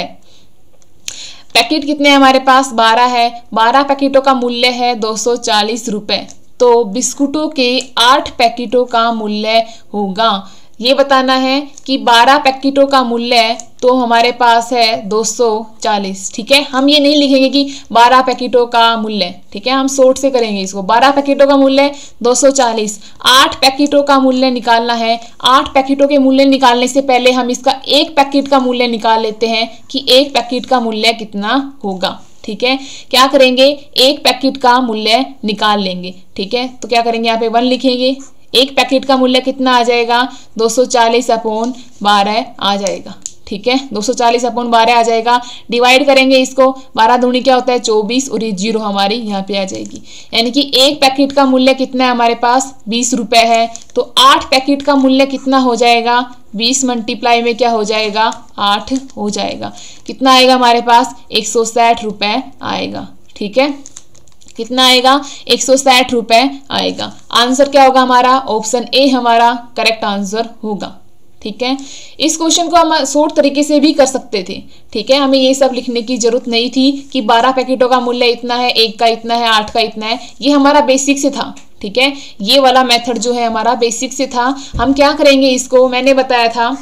Speaker 1: पैकेट कितने हमारे पास, बारह है, बारह पैकेटों का मूल्य है दो सौ चालीस रुपए, तो बिस्कुटों के आठ पैकेटों का मूल्य होगा। ये बताना है कि बारह पैकेटों का मूल्य तो हमारे पास है दो सौ चालीस। ठीक है, हम ये नहीं लिखेंगे कि बारह पैकेटों का मूल्य, ठीक है, हम शॉर्ट से करेंगे इसको। बारह पैकेटों का मूल्य दो सौ चालीस, आठ पैकेटों का मूल्य निकालना है। आठ पैकेटों के मूल्य निकालने से पहले हम इसका एक पैकेट का मूल्य निकाल लेते हैं कि एक पैकेट का मूल्य कितना होगा। ठीक है, क्या करेंगे, एक पैकेट का मूल्य निकाल लेंगे। ठीक है, तो क्या करेंगे, यहाँ पे वन लिखेंगे, एक पैकेट का मूल्य कितना आ जाएगा, दो सौ चालीस अपॉन बारह आ जाएगा। ठीक है, दो सौ चालीस अपॉन बारह आ जाएगा। डिवाइड करेंगे इसको, बारह दूनी क्या होता है चौबीस, और ये जीरो हमारी यहाँ पे आ जाएगी। यानी कि एक पैकेट का मूल्य कितना है हमारे पास, बीस रुपए है। तो आठ पैकेट का मूल्य कितना हो जाएगा, बीस मल्टीप्लाई में क्या हो जाएगा, आठ हो जाएगा। कितना आएगा हमारे पास, एक सौ साठ रुपए आएगा। ठीक है, कितना आएगा, एक सौ साठ रुपए आएगा। आंसर क्या होगा हमारा, ऑप्शन ए हमारा करेक्ट आंसर होगा। ठीक है, इस क्वेश्चन को हम शॉर्ट तरीके से भी कर सकते थे। ठीक है, हमें ये सब लिखने की जरूरत नहीं थी कि बारह पैकेटों का मूल्य इतना है, एक का इतना है, आठ का इतना है। ये हमारा बेसिक से था। ठीक है, ये वाला मेथड जो है हमारा बेसिक से था। हम क्या करेंगे, इसको मैंने बताया था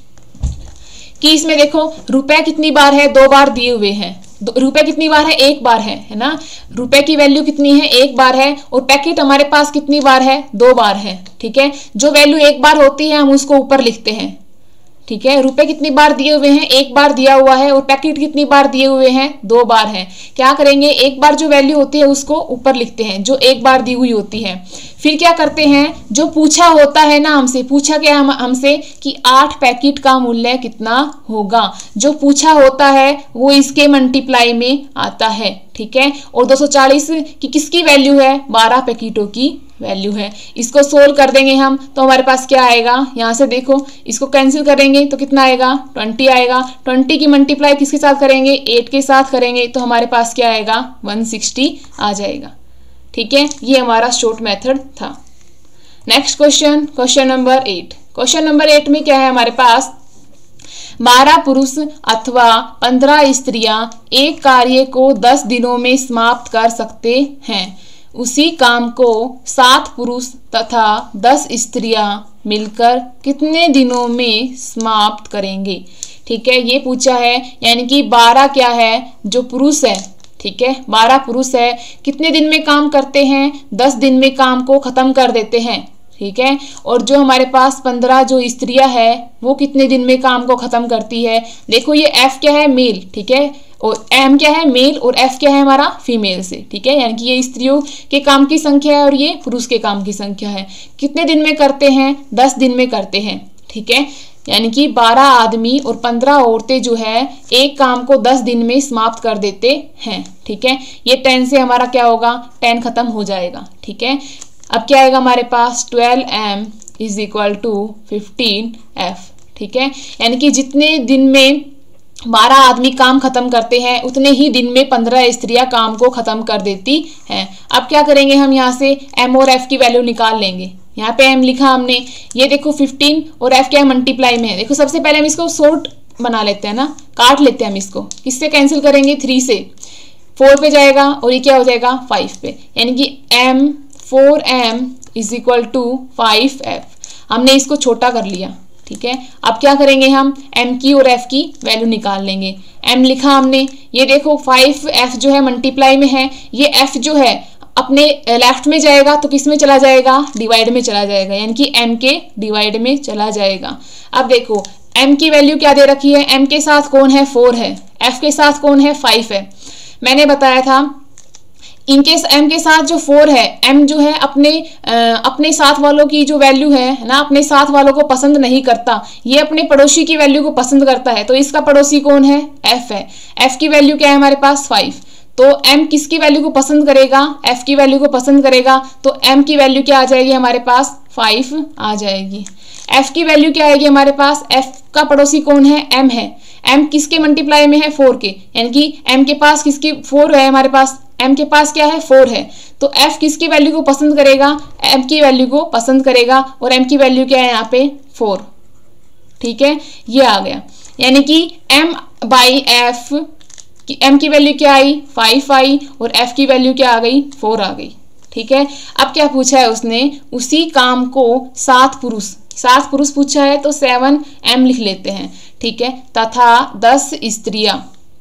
Speaker 1: कि इसमें देखो रुपए कितनी बार है, दो बार दिए हुए हैं। रुपए कितनी बार है, एक बार है, है ना। रुपए की वैल्यू कितनी है, एक बार है। और पैकेट हमारे पास कितनी बार है, दो बार है। ठीक है, जो वैल्यू एक बार होती है हम उसको ऊपर लिखते हैं। ठीक है, रुपए कितनी बार दिए हुए हैं, एक बार दिया हुआ है। और पैकेट कितनी बार दिए हुए हैं, दो बार है। क्या करेंगे, एक बार जो वैल्यू होती है उसको ऊपर लिखते हैं, जो एक बार दी हुई होती है। फिर क्या करते हैं, जो पूछा होता है ना हमसे, पूछा क्या हम हमसे कि आठ पैकेट का मूल्य कितना होगा, जो पूछा होता है वो इसके मल्टीप्लाई में आता है। ठीक है, और दो सौ चालीस की किसकी वैल्यू है, बारह पैकेटों की वैल्यू है। इसको सोल्व कर देंगे हम तो हमारे पास क्या आएगा, यहाँ से देखो इसको कैंसिल करेंगे तो कितना आएगा, ट्वेंटी आएगा। ट्वेंटी की मल्टीप्लाई किसके साथ करेंगे, एट के साथ करेंगे तो हमारे पास क्या आएगा, वन सिक्सटी आ जाएगा। ठीक है, ये हमारा शॉर्ट मेथड था। Next question, question number eight. Question number eight में क्या है हमारे पास, बारह पुरुष अथवा पंद्रह स्त्रियां एक कार्य को दस दिनों में समाप्त कर सकते हैं। उसी काम को सात पुरुष तथा दस स्त्रियां मिलकर कितने दिनों में समाप्त करेंगे। ठीक है, ये पूछा है। यानी कि बारह क्या है, जो पुरुष है, ठीक है, बारह पुरुष है, कितने दिन में काम करते हैं, दस दिन में काम को खत्म कर देते हैं। ठीक है, और जो हमारे पास पंद्रह जो स्त्रियां है वो कितने दिन में काम को खत्म करती है। देखो ये एफ क्या है, मेल। ठीक है, और एम क्या है, मेल, और एफ क्या है हमारा, फीमेल से। ठीक है, यानी कि ये स्त्रियों के काम की संख्या है और ये पुरुष के काम की संख्या है। कितने दिन में करते हैं, दस दिन में करते हैं। ठीक है, यानी कि बारह आदमी और पंद्रह औरतें जो है एक काम को दस दिन में समाप्त कर देते हैं। ठीक है, ये टेन से हमारा क्या होगा, टेन खत्म हो जाएगा। ठीक है, अब क्या आएगा हमारे पास, twelve m is equal to fifteen f. ठीक है, यानी कि जितने दिन में बारह आदमी काम खत्म करते हैं उतने ही दिन में पंद्रह स्त्रियां काम को खत्म कर देती हैं। अब क्या करेंगे, हम यहाँ से एम और एफ की वैल्यू निकाल लेंगे। यहाँ पे एम लिखा हमने, ये देखो फिफ्टीन और एफ क्या है, मल्टीप्लाई में है। देखो सबसे पहले हम इसको शॉर्ट बना लेते हैं ना, काट लेते हैं हम इसको। किससे कैंसिल करेंगे, थ्री से। फोर पे जाएगा और ये क्या हो जाएगा, फाइव पे। यानी कि m four m is equal to five f. हमने इसको छोटा कर लिया। ठीक है, अब क्या करेंगे, हम m की और f की वैल्यू निकाल लेंगे। m लिखा हमने, ये देखो फाइव एफ जो है मल्टीप्लाई में है, ये f जो है अपने लेफ्ट में जाएगा तो किस में चला जाएगा, डिवाइड में चला जाएगा, यानी कि m के डिवाइड में चला जाएगा। अब देखो m की वैल्यू क्या दे रखी है, m के साथ कौन है, फोर है, f के साथ कौन है, फाइव है। मैंने बताया था इनके m के साथ जो फोर है, m जो है अपने आ, अपने साथ वालों की जो वैल्यू है ना, अपने साथ वालों को पसंद नहीं करता, ये अपने पड़ोसी की वैल्यू को पसंद करता है। तो इसका पड़ोसी कौन है, f है। f की वैल्यू क्या है हमारे पास, फाइव। तो m किसकी वैल्यू को पसंद करेगा, f की वैल्यू को पसंद करेगा। तो m की वैल्यू क्या आ जाएगी हमारे पास, फाइव आ जाएगी। f की वैल्यू क्या आएगी हमारे पास, f का पड़ोसी कौन है, m है। m किसके मल्टीप्लाई में है, फोर के, यानी कि m के पास किसकी, फोर है हमारे पास, m के पास क्या है, फोर है। तो f किसकी वैल्यू को पसंद करेगा, m की वैल्यू को पसंद करेगा, और m की वैल्यू क्या है यहाँ पे, फोर। ठीक है, ये आ गया। यानी कि m बाई एफ की m की वैल्यू क्या आई, फाइव आई, और f की वैल्यू क्या आ गई, फोर आ गई। ठीक है, अब क्या पूछा है उसने, उसी काम को सात पुरुष, सात पुरुष पूछा है तो सेवन एम लिख लेते हैं। ठीक है, तथा दस स्त्रियां,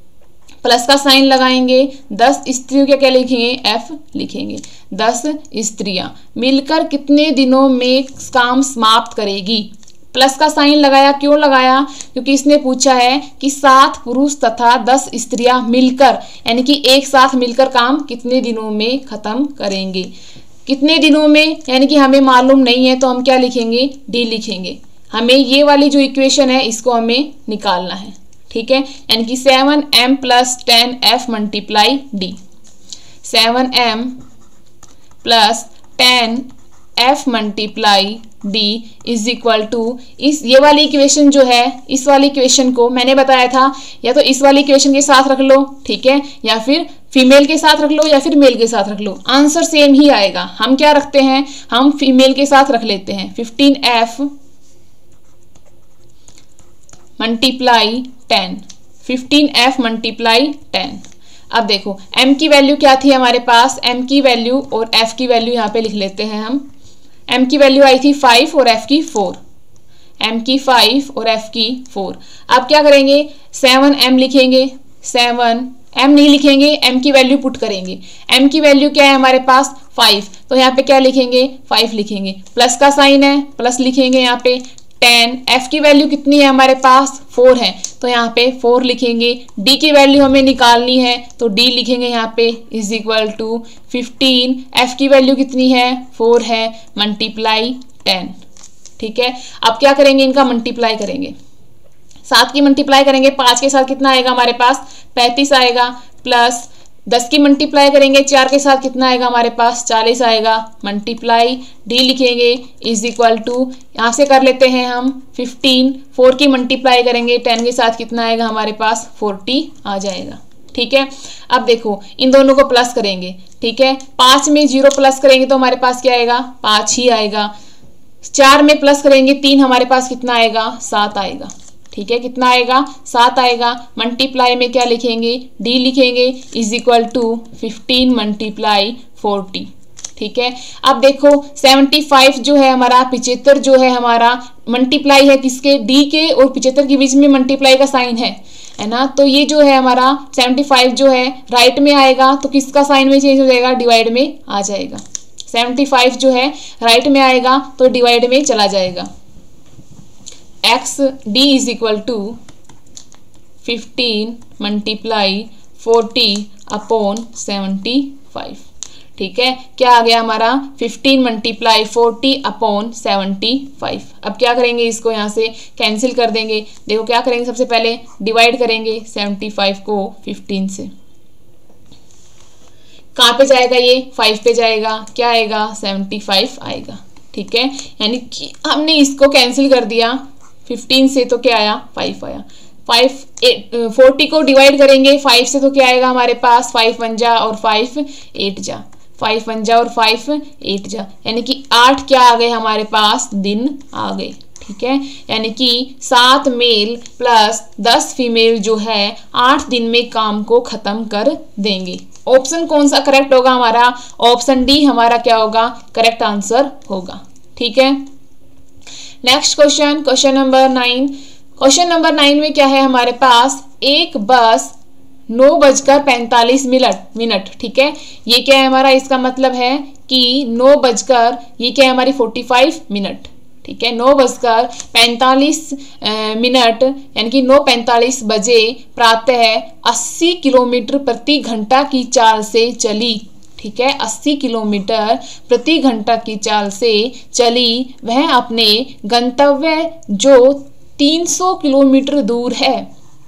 Speaker 1: प्लस का साइन लगाएंगे, दस स्त्रियों क्या क्या लिखेंगे, एफ लिखेंगे। दस स्त्रियां मिलकर कितने दिनों में काम समाप्त करेगी। प्लस का साइन लगाया, क्यों लगाया, क्योंकि इसने पूछा है कि सात पुरुष तथा दस स्त्रियां मिलकर, यानी कि एक साथ मिलकर काम कितने दिनों में खत्म करेंगे। कितने दिनों में, यानी कि हमें मालूम नहीं है तो हम क्या लिखेंगे, डी लिखेंगे। हमें ये वाली जो इक्वेशन है इसको हमें निकालना है, ठीक है। यानी कि seven M plus ten F multiply D, seven M plus ten F multiply D is equal to इस ये वाली इक्वेशन जो है, इस वाली इक्वेशन को मैंने बताया था या तो इस वाली इक्वेशन के साथ रख लो, ठीक है, या फिर फीमेल के साथ रख लो या फिर मेल के साथ रख लो, आंसर सेम ही आएगा। हम क्या रखते हैं, हम फीमेल के साथ रख लेते हैं, fifteen F multiply ten, fifteen F multiply ten. अब देखो m की वैल्यू क्या थी हमारे पास, m की वैल्यू और f की वैल्यू यहाँ पे लिख लेते हैं हम। m की वैल्यू आई थी फाइव और f की फोर, m की फाइव और f की फोर। अब क्या करेंगे, सेवन m लिखेंगे, सेवन m नहीं लिखेंगे, m की वैल्यू पुट करेंगे। m की वैल्यू क्या है हमारे पास फाइव, तो यहाँ पे क्या लिखेंगे, फाइव लिखेंगे, प्लस का साइन है, प्लस लिखेंगे यहाँ पे। टेन, f की वैल्यू कितनी है हमारे पास, फोर है, तो यहाँ पे फोर लिखेंगे। d की वैल्यू हमें निकालनी है तो d लिखेंगे यहाँ पे is equal to fifteen, f की वैल्यू कितनी है, फोर है, मल्टीप्लाई टेन, ठीक है। अब क्या करेंगे, इनका मल्टीप्लाई करेंगे, सात की मल्टीप्लाई करेंगे, पाँच के साथ कितना आएगा हमारे पास, पैंतीस आएगा, प्लस दस की मल्टीप्लाई करेंगे, चार के साथ कितना आएगा हमारे पास, चालीस आएगा, मल्टीप्लाई डी लिखेंगे इज इक्वल टू, यहाँ से कर लेते हैं हम फिफ्टीन, फोर की मल्टीप्लाई करेंगे, टेन के साथ कितना आएगा हमारे पास, फोर्टी आ जाएगा, ठीक है। अब देखो इन दोनों को प्लस करेंगे, ठीक है, पाँच में जीरो प्लस करेंगे तो हमारे पास क्या आएगा, पाँच ही आएगा। चार में प्लस करेंगे तीन, हमारे पास कितना आएगा, सात आएगा, ठीक है, कितना आएगा, सात आएगा। मल्टीप्लाई में क्या लिखेंगे, d लिखेंगे is equal to fifteen multiply forty, ठीक है। अब देखो सेवेंटी फाइव जो है हमारा, पिछहत्तर जो है हमारा, मल्टीप्लाई है किसके, d के, और पिछहत्तर के बीच में मल्टीप्लाई का साइन है है ना, तो ये जो है हमारा सेवेंटी फाइव जो है राइट में आएगा तो किसका साइन में चेंज हो जाएगा, डिवाइड में आ जाएगा। सेवेंटी फाइव जो है राइट में आएगा तो डिवाइड में चला जाएगा। X D is equal to fifteen multiply forty upon seventy five, ठीक है। क्या आ गया हमारा, fifteen multiply forty upon seventy five. अब क्या करेंगे, इसको यहाँ से कैंसिल कर देंगे। देखो क्या करेंगे, सबसे पहले डिवाइड करेंगे सेवेंटी फाइव को फिफ्टीन से, कहाँ पे जाएगा ये, फाइव पे जाएगा, क्या आएगा, सेवेंटी फाइव आएगा, ठीक है। यानी कि हमने इसको कैंसिल कर दिया फिफ्टीन से तो क्या आया, फाइव आया। फाइव एट फोर्टी को डिवाइड करेंगे फाइव से तो क्या आएगा हमारे पास, फाइव वन जा और फाइव एट जा, फाइव वन जा और फाइव एट जा, यानी कि आठ क्या आ गए हमारे पास, दिन आ गए, ठीक है। यानी कि सात मेल प्लस दस फीमेल जो है आठ दिन में काम को खत्म कर देंगे। ऑप्शन कौन सा करेक्ट होगा हमारा, ऑप्शन डी हमारा क्या होगा, करेक्ट आंसर होगा, ठीक है। Next question, question number nine. Question number nine में क्या है हमारे पास, एक बस नौ बजकर पैंतालीस मिनट मिनट ठीक है, ये क्या है हमारा, इसका मतलब है कि नौ बजकर, ये क्या है हमारी फोर्टी फाइव मिनट, ठीक है, नौ बजकर पैंतालीस मिनट यानी कि नौ पैंतालीस बजे प्रातः अस्सी किलोमीटर प्रति घंटा की चाल से चली, ठीक है, अस्सी किलोमीटर प्रति घंटा की चाल से चली, वह अपने गंतव्य जो तीन सौ किलोमीटर दूर है,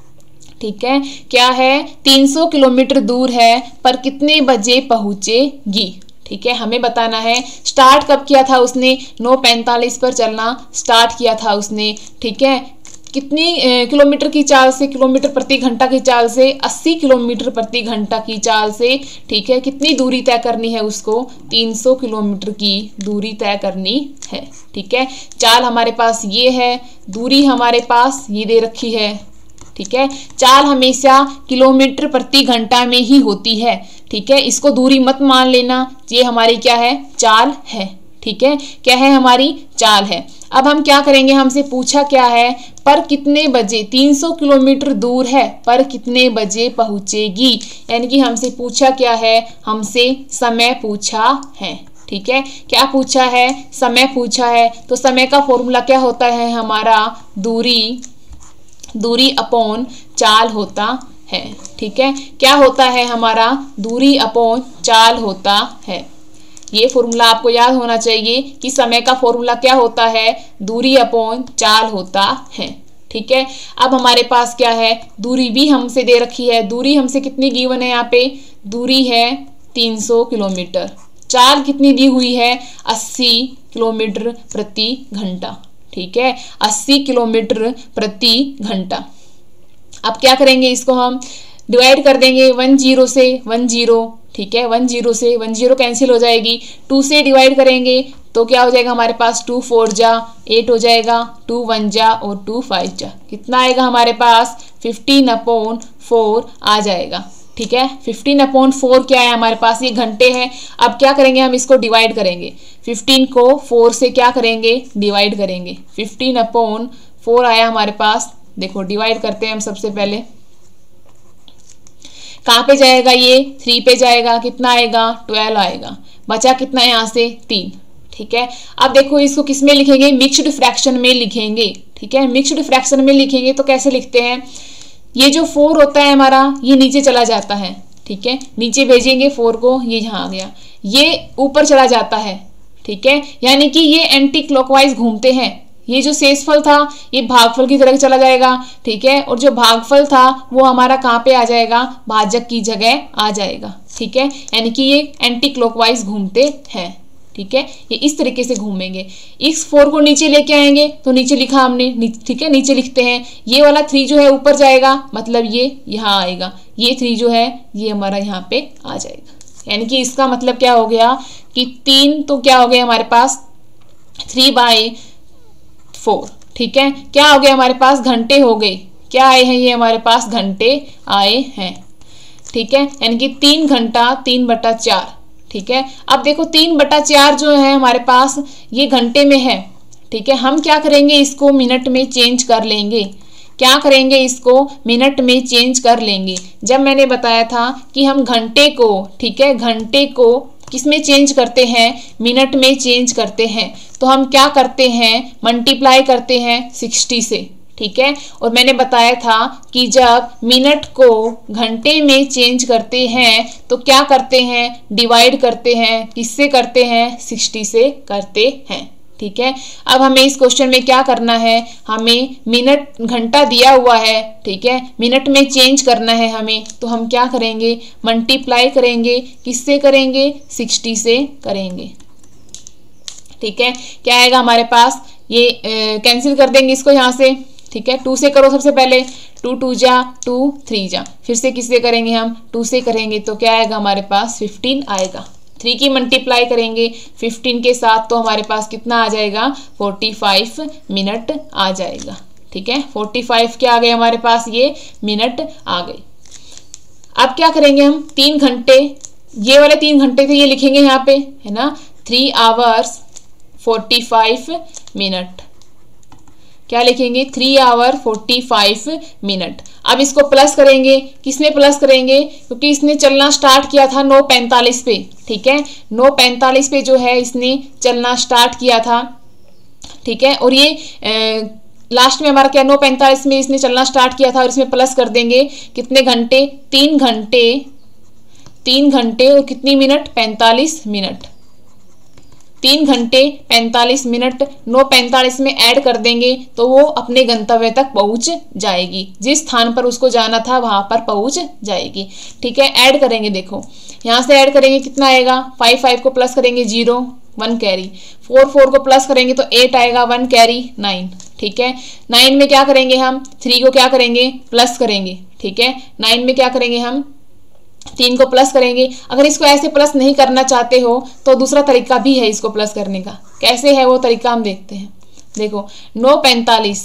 Speaker 1: ठीक है, क्या है, तीन सौ किलोमीटर दूर है, पर कितने बजे पहुंचेगी, ठीक है, हमें बताना है। स्टार्ट कब किया था उसने, नौ पैंतालीस पर चलना स्टार्ट किया था उसने, ठीक है, कितनी किलोमीटर की चाल से, किलोमीटर प्रति घंटा की चाल से, अस्सी किलोमीटर प्रति घंटा की चाल से, ठीक है, कितनी दूरी तय करनी है उसको, तीन सौ किलोमीटर की दूरी तय करनी है, ठीक है। चाल हमारे पास ये है, दूरी हमारे पास ये दे रखी है, ठीक है। चाल हमेशा किलोमीटर प्रति घंटा में ही होती है, ठीक है, इसको दूरी मत मान लेना, ये हमारी क्या है, चाल है, ठीक है, क्या है हमारी चाल है। अब हम क्या करेंगे, हमसे पूछा क्या है, पर कितने बजे, तीन सौ किलोमीटर दूर है, पर कितने बजे पहुंचेगी, यानी कि हमसे पूछा क्या है, हमसे समय पूछा है, ठीक है, क्या पूछा है, समय पूछा है, तो समय का फॉर्मूला क्या होता है हमारा, दूरी दूरी अपॉन चाल होता है, ठीक है, क्या होता है हमारा, दूरी अपॉन चाल होता है। ये फॉर्मूला आपको याद होना चाहिए कि समय का फॉर्मूला क्या होता है, दूरी अपॉन चाल होता है। ठीक है, अब हमारे पास क्या है, दूरी भी हमसे दे रखी है। दूरी हमसे कितनी गिवन है, यहाँ पे दूरी है तीन सौ किलोमीटर, चाल कितनी दी हुई है, अस्सी किलोमीटर प्रति घंटा। ठीक है, अस्सी किलोमीटर प्रति घंटा। अब क्या करेंगे, इसको हम डिवाइड कर देंगे वन जीरो से वन जीरो। ठीक है, वन जीरो से वन जीरो कैंसिल हो जाएगी, टू से डिवाइड करेंगे तो क्या हो जाएगा हमारे पास, टू फोर जा एट हो जाएगा, टू वन जा और टू फाइव जा कितना आएगा हमारे पास, फिफ्टीन अपॉन फोर आ जाएगा। ठीक है, फिफ्टीन अपॉन फोर क्या है हमारे पास, ये घंटे हैं। अब क्या करेंगे, हम इसको डिवाइड करेंगे, फिफ्टीन को फोर से क्या करेंगे, डिवाइड करेंगे। फिफ्टीन अपॉन फोर आया हमारे पास, देखो डिवाइड करते हैं हम सबसे पहले। कहाँ पे जाएगा, ये थ्री पे जाएगा, कितना आएगा, ट्वेल्व आएगा। बचा कितना यहाँ से, तीन। ठीक है, अब देखो इसको किस में लिखेंगे, मिक्स्ड फ्रैक्शन में लिखेंगे। ठीक है, मिक्स्ड फ्रैक्शन में लिखेंगे तो कैसे लिखते हैं, ये जो फोर होता है हमारा ये नीचे चला जाता है। ठीक है, नीचे भेजेंगे फोर को, ये यहाँ आ गया, ये ऊपर चला जाता है। ठीक है, यानी कि ये एंटी क्लॉकवाइज घूमते हैं। ये जो शेषफल था ये भागफल की तरह चला जाएगा। ठीक है, और जो भागफल था वो हमारा कहाँ पे आ जाएगा, भाजक की जगह आ जाएगा। ठीक है, यानी कि ये एंटी क्लॉकवाइज घूमते हैं। ठीक है, ये इस तरीके से घूमेंगे। इस फोर को नीचे लेके आएंगे तो नीचे लिखा हमने, ठीक है, नीचे लिखते हैं। ये वाला थ्री जो है ऊपर जाएगा, मतलब ये यहाँ आएगा, ये थ्री जो है ये हमारा यहाँ पे आ जाएगा। यानी कि इसका मतलब क्या हो गया कि तीन तो क्या हो गया हमारे पास, थ्री बाई फोर। ठीक है, क्या हो गया हमारे पास, घंटे हो गए। क्या आए हैं, ये हमारे पास घंटे आए हैं। ठीक है, यानी कि तीन घंटा तीन बटा चार। ठीक है, अब देखो तीन बटा चार जो है हमारे पास ये घंटे में है। ठीक है, हम क्या करेंगे, इसको मिनट में चेंज कर लेंगे। क्या करेंगे, इसको मिनट में चेंज कर लेंगे। जब मैंने बताया था कि हम घंटे को, ठीक है, घंटे को किस में चेंज करते हैं, मिनट में चेंज करते हैं, तो हम क्या करते हैं, मल्टीप्लाई करते हैं सिक्सटी से। ठीक है, और मैंने बताया था कि जब मिनट को घंटे में चेंज करते हैं तो क्या करते हैं, डिवाइड करते हैं। किससे करते हैं, सिक्सटी से करते हैं। ठीक है, अब हमें इस क्वेश्चन में क्या करना है, हमें मिनट घंटा दिया हुआ है। ठीक है, मिनट में चेंज करना है हमें, तो हम क्या करेंगे, मल्टीप्लाई करेंगे। किससे करेंगे, सिक्सटी से करेंगे। ठीक है, क्या आएगा हमारे पास, ये कैंसिल कर देंगे इसको यहाँ से। ठीक है, टू से करो सबसे पहले, टू टू जा टू, थ्री जा, फिर से किससे करेंगे, हम टू से करेंगे तो क्या आएगा हमारे पास, फिफ्टीन आएगा। थ्री की मल्टीप्लाई करेंगे फिफ्टीन के साथ तो हमारे पास कितना आ जाएगा, फोर्टी फाइव मिनट आ जाएगा। ठीक है, फोर्टी फाइव क्या आ गए हमारे पास, ये मिनट आ गए। अब क्या करेंगे हम, तीन घंटे, ये वाले तीन घंटे थे ये लिखेंगे यहाँ पे, है ना, three hours forty five minute. क्या लिखेंगे, three hour forty five minute. अब इसको प्लस करेंगे, किसमें प्लस करेंगे, क्योंकि इसने चलना स्टार्ट किया था नौ पैंतालीस पे। ठीक है, नौ पैंतालीस पे जो है इसने चलना स्टार्ट किया था। ठीक है, और ये ए, लास्ट में हमारा क्या, नौ पैंतालीस में इसने चलना स्टार्ट किया था, और इसमें प्लस कर देंगे कितने घंटे, तीन घंटे, तीन घंटे और कितनी मिनट, पैंतालीस मिनट। तीन घंटे पैंतालीस मिनट नौ पैंतालीस में ऐड कर देंगे तो वो अपने गंतव्य तक पहुंच जाएगी, जिस स्थान पर उसको जाना था वहां पर पहुंच जाएगी। ठीक है, ऐड करेंगे, देखो यहाँ से ऐड करेंगे कितना आएगा, फाइव फाइव को प्लस करेंगे zero, one carry, four four को प्लस करेंगे तो एट आएगा, वन कैरी नाइन। ठीक है, नाइन में क्या करेंगे हम, थ्री को क्या करेंगे, प्लस करेंगे। ठीक है, नाइन में क्या करेंगे हम, तीन को प्लस करेंगे। अगर इसको ऐसे प्लस नहीं करना चाहते हो तो दूसरा तरीका भी है इसको प्लस करने का। कैसे है वो तरीका हम देखते हैं। देखो नौ पैंतालीस,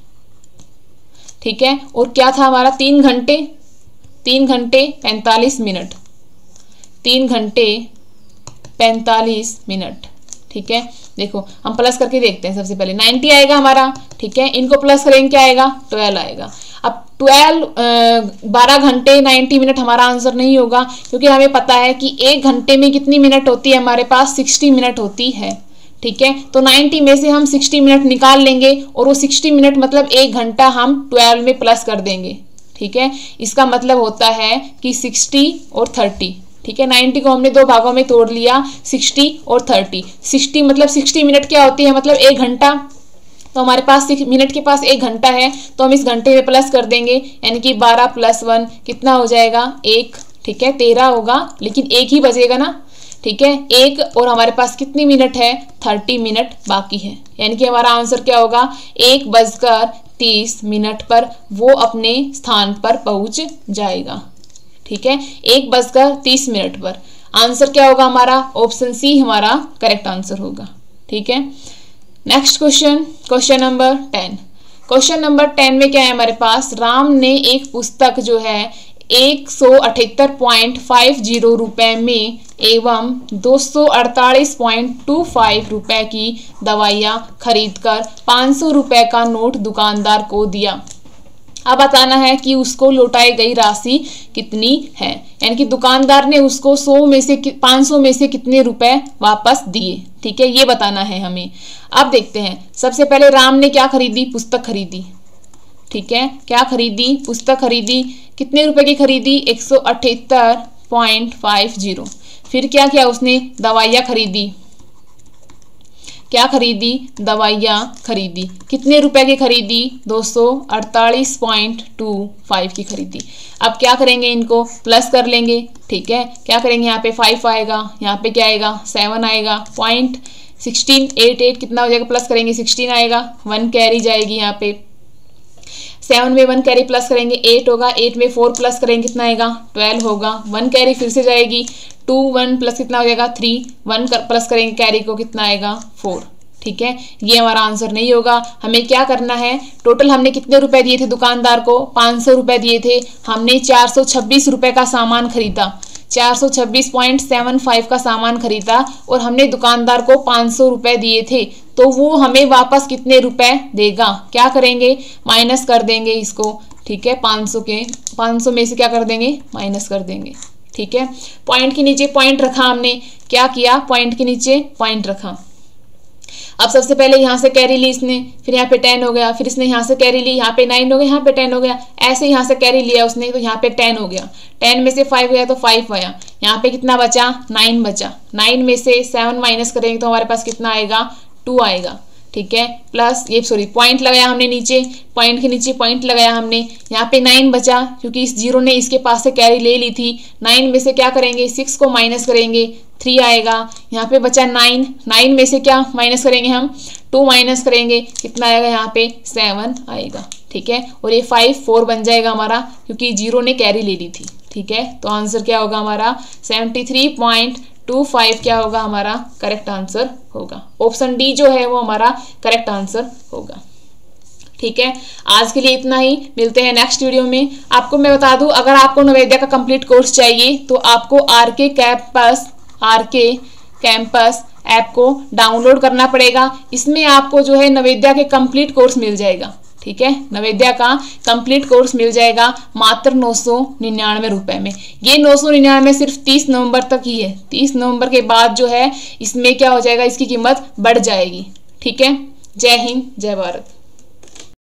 Speaker 1: ठीक है, और क्या था हमारा, तीन घंटे, तीन घंटे पैंतालीस मिनट, तीन घंटे पैंतालीस मिनट। ठीक है, देखो हम प्लस करके देखते हैं। सबसे पहले नाइन्टी आएगा हमारा। ठीक है, इनको प्लस करेंगे क्या आएगा, ट्वेल्व आएगा। अब ट्वेल्व बारह घंटे नाइन्टी मिनट हमारा आंसर नहीं होगा, क्योंकि हमें पता है कि एक घंटे में कितनी मिनट होती है, हमारे पास सिक्सटी मिनट होती है। ठीक है, तो नाइन्टी में से हम सिक्सटी मिनट निकाल लेंगे और वो सिक्सटी मिनट मतलब एक घंटा हम ट्वेल्व में प्लस कर देंगे। ठीक है, इसका मतलब होता है कि सिक्सटी और थर्टी। ठीक है। नाइन्टी को हमने दो भागों में तोड़ लिया, सिक्सटी और थर्टी। सिक्सटी मतलब सिक्सटी मिनट क्या होती है, मतलब एक घंटा। तो हमारे पास मिनट के पास एक घंटा है, तो हम इस घंटे में प्लस कर देंगे, यानी कि बारह प्लस वन कितना हो जाएगा, एक। ठीक है, तेरह होगा, लेकिन एक ही बजेगा ना। ठीक है, एक, और हमारे पास कितनी मिनट है, थर्टी मिनट बाकी है। यानी कि हमारा आंसर क्या होगा, एक बजकर तीस मिनट पर वो अपने स्थान पर पहुंच जाएगा। ठीक है, एक बजकर तीस मिनट पर आंसर क्या होगा हमारा, ऑप्शन सी हमारा करेक्ट आंसर होगा। ठीक है, next question, question number ten. Question number ten में क्या है हमारे पास, राम ने एक पुस्तक जो है एक सौ अठहत्तर पॉइंट फाइव जीरो रुपए में एवं दो सौ अड़तालीस पॉइंट टू फाइव रुपए की दवाइयाँ खरीदकर पाँच सौ रुपए का नोट दुकानदार को दिया। अब बताना है कि उसको लौटाई गई राशि कितनी है, यानी कि दुकानदार ने उसको सौ में से पाँच सौ में से कितने रुपए वापस दिए। ठीक है, ये बताना है हमें। अब देखते हैं, सबसे पहले राम ने क्या खरीदी, पुस्तक खरीदी। ठीक है, क्या खरीदी, पुस्तक खरीदी। कितने रुपए की खरीदी, एक सौ अठहत्तर पॉइंट फाइव जीरो। फिर क्या किया उसने, दवाइयाँ खरीदी। क्या खरीदी, दवाइयाँ खरीदी। कितने रुपए की खरीदी, दो सौ अड़तालीस पॉइंट टू फाइव की खरीदी। अब क्या करेंगे, इनको प्लस कर लेंगे। ठीक है, क्या करेंगे, यहाँ पे फाइव आएगा, यहाँ पे क्या आएगा, सेवन आएगा, पॉइंट सिक्सटीन, एट एट कितना हो जाएगा, प्लस करेंगे सिक्सटीन आएगा, वन कैरी जाएगी यहाँ पे, सेवन में वन कैरी प्लस करेंगे एट होगा, एट में फोर प्लस करेंगे कितना आएगा, ट्वेल्व होगा, वन कैरी फिर से जाएगी, टू वन प्लस कितना हो जाएगा, थ्री, वन कर, प्लस करेंगे कैरी को कितना आएगा, फोर। ठीक है, ये हमारा आंसर नहीं होगा। हमें क्या करना है, टोटल हमने कितने रुपए दिए थे दुकानदार को, पाँच सौ रुपए दिए थे, हमने चार सौ छब्बीस रुपए का सामान खरीदा, चार सौ छब्बीस पॉइंट सेवन फाइव का सामान खरीदा और हमने दुकानदार को पाँच सौ रुपए दिए थे, तो वो हमें वापस कितने रुपए देगा, क्या करेंगे, माइनस कर देंगे इसको। ठीक है, पाँच सौ के पाँच सौ में से क्या कर देंगे, माइनस कर देंगे। ठीक है, पॉइंट के नीचे पॉइंट रखा हमने, क्या किया, पॉइंट के नीचे पॉइंट रखा। अब सबसे पहले यहाँ से कैरी ली इसने, फिर यहाँ पे टेन हो गया, फिर इसने यहाँ से कैरी ली, यहाँ पे नाइन हो गया, यहाँ पे टेन हो गया, ऐसे यहाँ से कैरी लिया उसने तो यहाँ पे टेन हो गया, टेन में से फाइव गया तो फाइव आया, यहाँ पे कितना बचा, नाइन बचा, नाइन में से सेवन माइनस करेंगे तो हमारे पास कितना आएगा, टू आएगा। ठीक है, प्लस ये सॉरी पॉइंट लगाया हमने नीचे, पॉइंट के नीचे पॉइंट लगाया हमने, यहाँ पे नाइन बचा क्योंकि इस जीरो ने इसके पास से कैरी ले ली थी, नाइन में से क्या करेंगे, सिक्स को माइनस करेंगे, थ्री आएगा, यहाँ पे बचा नाइन, नाइन में से क्या माइनस करेंगे हम, टू माइनस करेंगे कितना आएगा, यहाँ पे सेवन आएगा। ठीक है, और ये फाइव फोर बन जाएगा हमारा क्योंकि जीरो ने कैरी ले ली थी। ठीक है, तो आंसर क्या होगा हमारा, seventy three point two five क्या होगा हमारा करेक्ट आंसर होगा। ऑप्शन डी जो है वो हमारा करेक्ट आंसर होगा। ठीक है, आज के लिए इतना ही, मिलते हैं नेक्स्ट वीडियो में। आपको मैं बता दूं, अगर आपको नवोदय का कंप्लीट कोर्स चाहिए तो आपको R K campus R K campus app को डाउनलोड करना पड़ेगा। इसमें आपको जो है नवोदय के कंप्लीट कोर्स मिल जाएगा। ठीक है, नवोदय का कंप्लीट कोर्स मिल जाएगा मात्र नौ सौ निन्यानवे रुपए में। ये नौ सौ निन्यानवे सिर्फ तीस नवंबर तक ही है, तीस नवंबर के बाद जो है इसमें क्या हो जाएगा, इसकी कीमत बढ़ जाएगी। ठीक है, जय हिंद जय भारत।